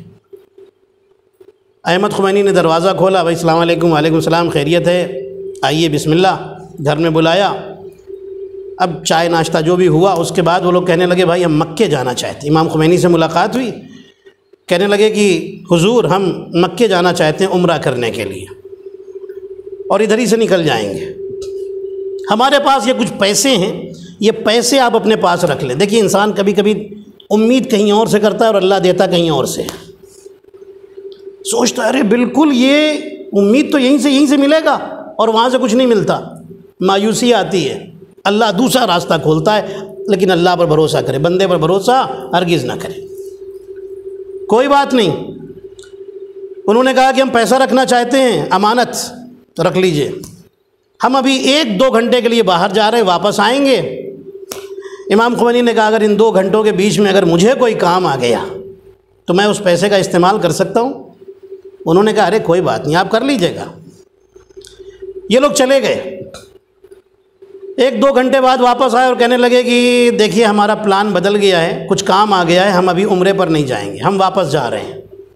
احمد خمینی نے دروازہ کھولا، بھائی السلام علیکم۔ وعلیکم السلام، خیریت ہے؟ آئیے بسم اللہ۔ گھر میں بلایا، اب چائے ناشتہ جو بھی ہوا اس کے بعد وہ لوگ کہنے لگے بھائی ہم مکے جانا چاہتے ہیں۔ امام خمینی سے ملاقات ہوئی، کہنے لگے کہ حضور ہم مکے جانا چاہتے ہیں عمرہ کرنے کے لیے اور ادھر ہی سے نکل جائیں گے، ہمارے پاس یہ کچھ پیسے ہیں، یہ پیسے آپ اپنے پاس رکھ لیں۔ دیکھیے انسان کبھی کبھی امید کہیں اور سے کرتا ہے اور اللہ دیتا کہیں اور سے، سوچتا ہے ارے بالکل یہ امید تو یہیں سے ملے گا اور وہاں سے کچھ نہیں ملتا، مایوسی آتی ہے۔ اللہ دوسرا راستہ کھولتا ہے، لیکن اللہ پر بھروسہ کرے، بندے پر بھروسہ ہرگز نہ کرے۔ کوئی بات نہیں، انہوں نے کہا کہ ہم پیسہ رکھنا چاہتے ہیں، امانت رکھ لیجئے، ہم ابھی 1-2 گھنٹے کے لیے باہر جا رہے ہیں، واپس آئیں گے۔ امام خمینی نے کہا اگر ان 2 گھنٹوں کے بیچ میں اگر مجھے کوئی کام آ گیا تو میں اس پیسے کا استعمال کر سکتا ہوں؟ انہوں نے کہا ارے کوئی بات نہیں، آپ کر لیجئے گا۔ یہ لوگ چلے گئے، 1-2 گھنٹے بعد واپس آئے اور کہنے لگے کہ دیکھیے ہمارا پلان بدل گیا ہے، کچھ کام آ گیا ہے، ہم ابھی عمرے پر نہیں جائیں گے، ہم واپس جا رہے ہیں،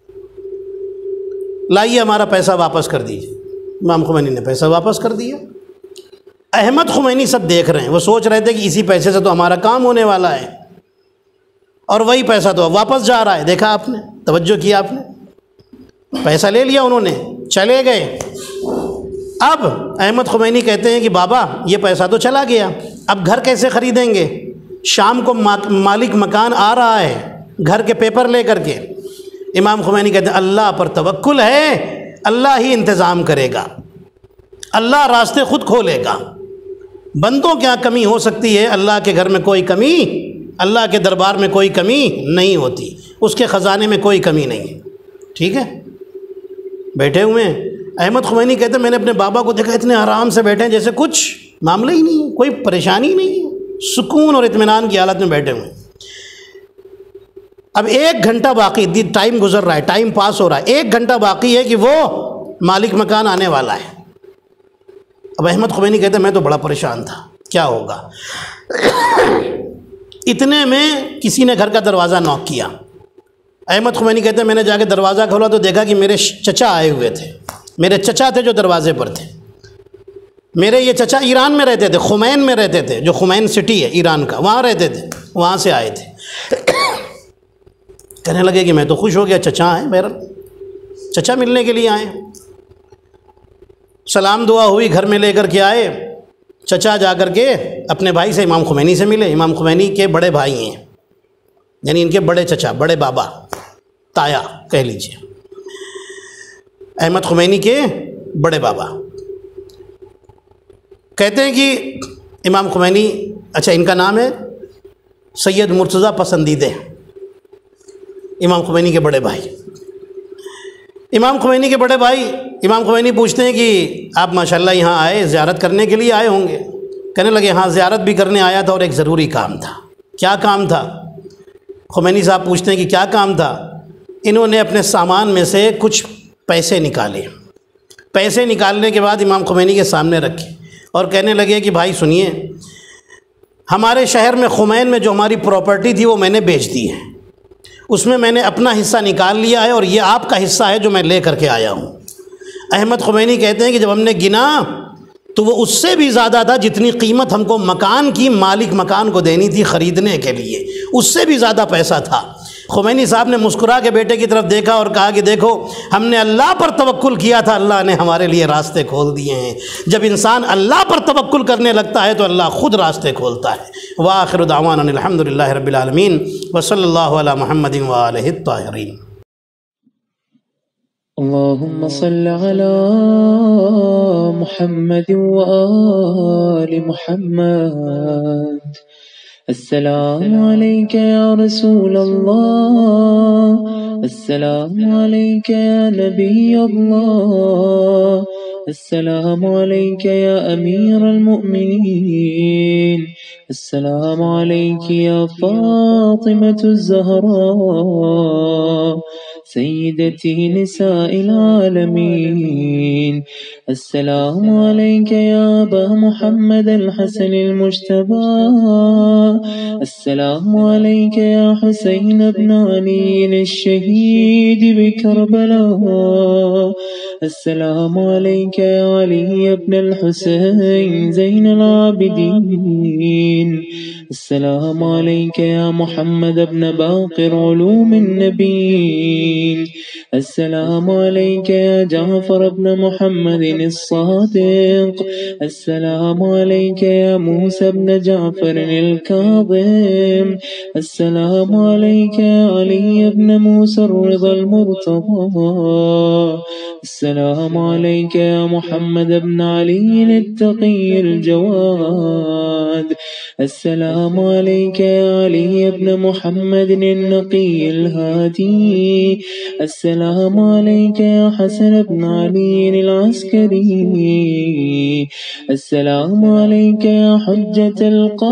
لائیے ہمارا پیسہ واپس کر دیجیے۔ امام خمینی نے پیسہ واپس کر دیا۔ احمد خمینی سب دیکھ رہے ہیں، وہ سوچ رہے تھے کہ اسی پیسے سے تو ہمارا کام ہونے والا ہے اور وہی پیسہ تو واپس جا رہا ہے۔ دیکھا آپ نے، توجہ کیا آپ نے، پیسہ لے لیا انہوں نے، چلے گئے۔ اب احمد خمینی کہتے ہیں کہ بابا یہ پیسہ تو چلا گیا، اب گھر کیسے خریدیں گے؟ شام کو مالک مکان آ رہا ہے گھر کے پیپر لے کر کے۔ امام خمینی کہتے ہیں اللہ پر توکل ہے، اللہ ہی انتظام کرے گا، اللہ راستے خود کھولے گا۔ بندوں کیا کمی ہو سکتی ہے؟ اللہ کے گھر میں کوئی کمی، اللہ کے دربار میں کوئی کمی نہیں ہوتی، اس کے خزانے میں کوئی کمی نہیں ہے۔ ٹھیک ہے، بیٹھے ہوئے ہیں۔ احمد خمینی کہتے ہیں میں نے اپنے بابا کو دیکھا اتنے آرام سے بیٹھے ہیں جیسے کچھ معاملہ ہی نہیں ہے، کوئی پریشانی نہیں ہے، سکون اور اطمینان کی حالت میں بیٹھے ہوئے ہیں۔ اب 1 گھنٹہ باقی، ٹائم گزر رہا ہے، ٹائم پاس ہو رہا ہے، 1 گھنٹہ باقی ہے کہ وہ مالک مکان آنے والا ہے۔ اب احمد خمینی کہتے ہیں میں تو بڑا پریشان تھا، کیا ہوگا؟ اتنے میں کسی نے گھر کا دروازہ نوک کیا۔ احمد خمینی کہتے ہیں میں نے جا کے دروازہ کھولا تو دیکھا کہ میرے چچا آئے ہوئے تھے، میرے چچا تھے جو دروازے پر تھے۔ میرے یہ چچا ایران میں رہتے تھے، خمین میں رہتے تھے، جو خمین سٹی ہے ایران کا، وہاں رہتے تھے، وہاں سے آئے تھے۔ کہنے لگے کہ میں تو خوش ہو گیا، چچا آئے، میرا چچا ملنے کے لیے آئے۔ سلام دعا ہوئی، گھر میں لے کر کے آئے۔ چچا جا کر کے اپنے بھائی سے امام خمینی سے ملے، امام خمینی کے بڑے بھائی ہیں، یعنی ان کے بڑے چچا، بڑے بابا، تایا کہہ لیجیے، احمد خمینی کے بڑے بابا۔ کہتے ہیں کہ امام خمینی، اچھا ان کا نام ہے سید مرتضیٰ پسندیدہ، امام خمینی کے بڑے بھائی۔ امام خمینی کے بڑے بھائی، امام خمینی پوچھتے ہیں کہ آپ ماشاءاللہ یہاں آئے، زیارت کرنے کے لیے آئے ہوں گے؟ کہنے لگے ہاں زیارت بھی کرنے آیا تھا اور ایک ضروری کام تھا۔ کیا کام تھا؟ خمینی صاحب پوچھتے ہیں کہ کیا کام تھا؟ انہوں نے اپنے سامان میں سے کچھ پیسے نکالے، پیسے نکالنے کے بعد امام خمینی کے سامنے رکھے اور کہنے لگے کہ بھائی سنیے، ہمارے شہر میں خمین میں جو ہماری پراپرٹی تھی وہ میں نے بیچ دی ہے، اس میں نے اپنا حصہ نکال لیا ہے اور یہ آپ کا حصہ ہے جو میں لے کر کے آیا ہوں۔ احمد خمینی کہتے ہیں کہ جب ہم نے گنا تو وہ اس سے بھی زیادہ تھا جتنی قیمت ہم کو مکان کی مالک مکان کو دینی تھی خریدنے کے لیے، اس سے بھی زیادہ پیسہ تھا۔ خمینی صاحب نے مسکرا کے بیٹے کی طرف دیکھا اور کہا کہ دیکھو ہم نے اللہ پر توکل کیا تھا، اللہ نے ہمارے لیے راستے کھول دیے ہیں۔ جب انسان اللہ پر توکل کرنے لگتا ہے تو اللہ خود راستے کھولتا ہے۔ وآخر دعوانا الحمدللہ رب العالمین وصلی اللہ علی محمد وآلہ الطاہرین۔ اللهم صل على محمد وآل محمد۔ السلام عليك يا رسول الله، السلام عليك يا نبي الله، السلام عليك يا أمير المؤمنين، السلام عليك يا فاطمة الزهراء سيدتي نساء العالمين، السلام عليك يا أبا محمد الحسن المجتبى، السلام عليك يا حسين بن علي الشهيد بكربلاء، السلام عليك يا علي بن الحسين زين العابدين، السلام عليك يا محمد بن باقر علوم النبيين، السلام عليك يا جعفر بن محمد الصادق، السلام عليك يا موسى بن جعفر الكاظم، السلام عليك يا علي بن موسى الرضا المرتضى، السلام عليك يا محمد بن علي التقي الجواد، السلام عليك يا علي بن محمد النقي الهادي، السلام عليك يا حسن بن علي العسكري، السلام عليك يا حجة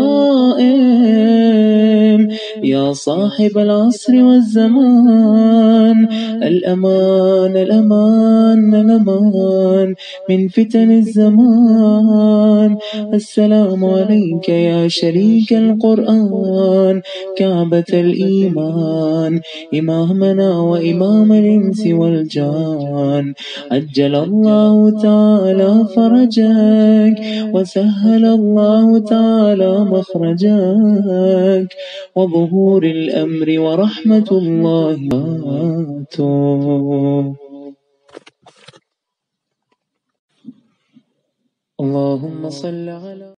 القائم، يا صاحب العصر والزمان، الأمان الأمان الأمان من فتن الزمان، السلام عليك يا شريك القرآن، كعبة الإيمان، إمامنا وإمام الإنس والجان، عجل الله تعالى فرجك وسهل الله تعالى مخرجك وظهور الأمر ورحمة الله وبركاته۔ اللهم صل على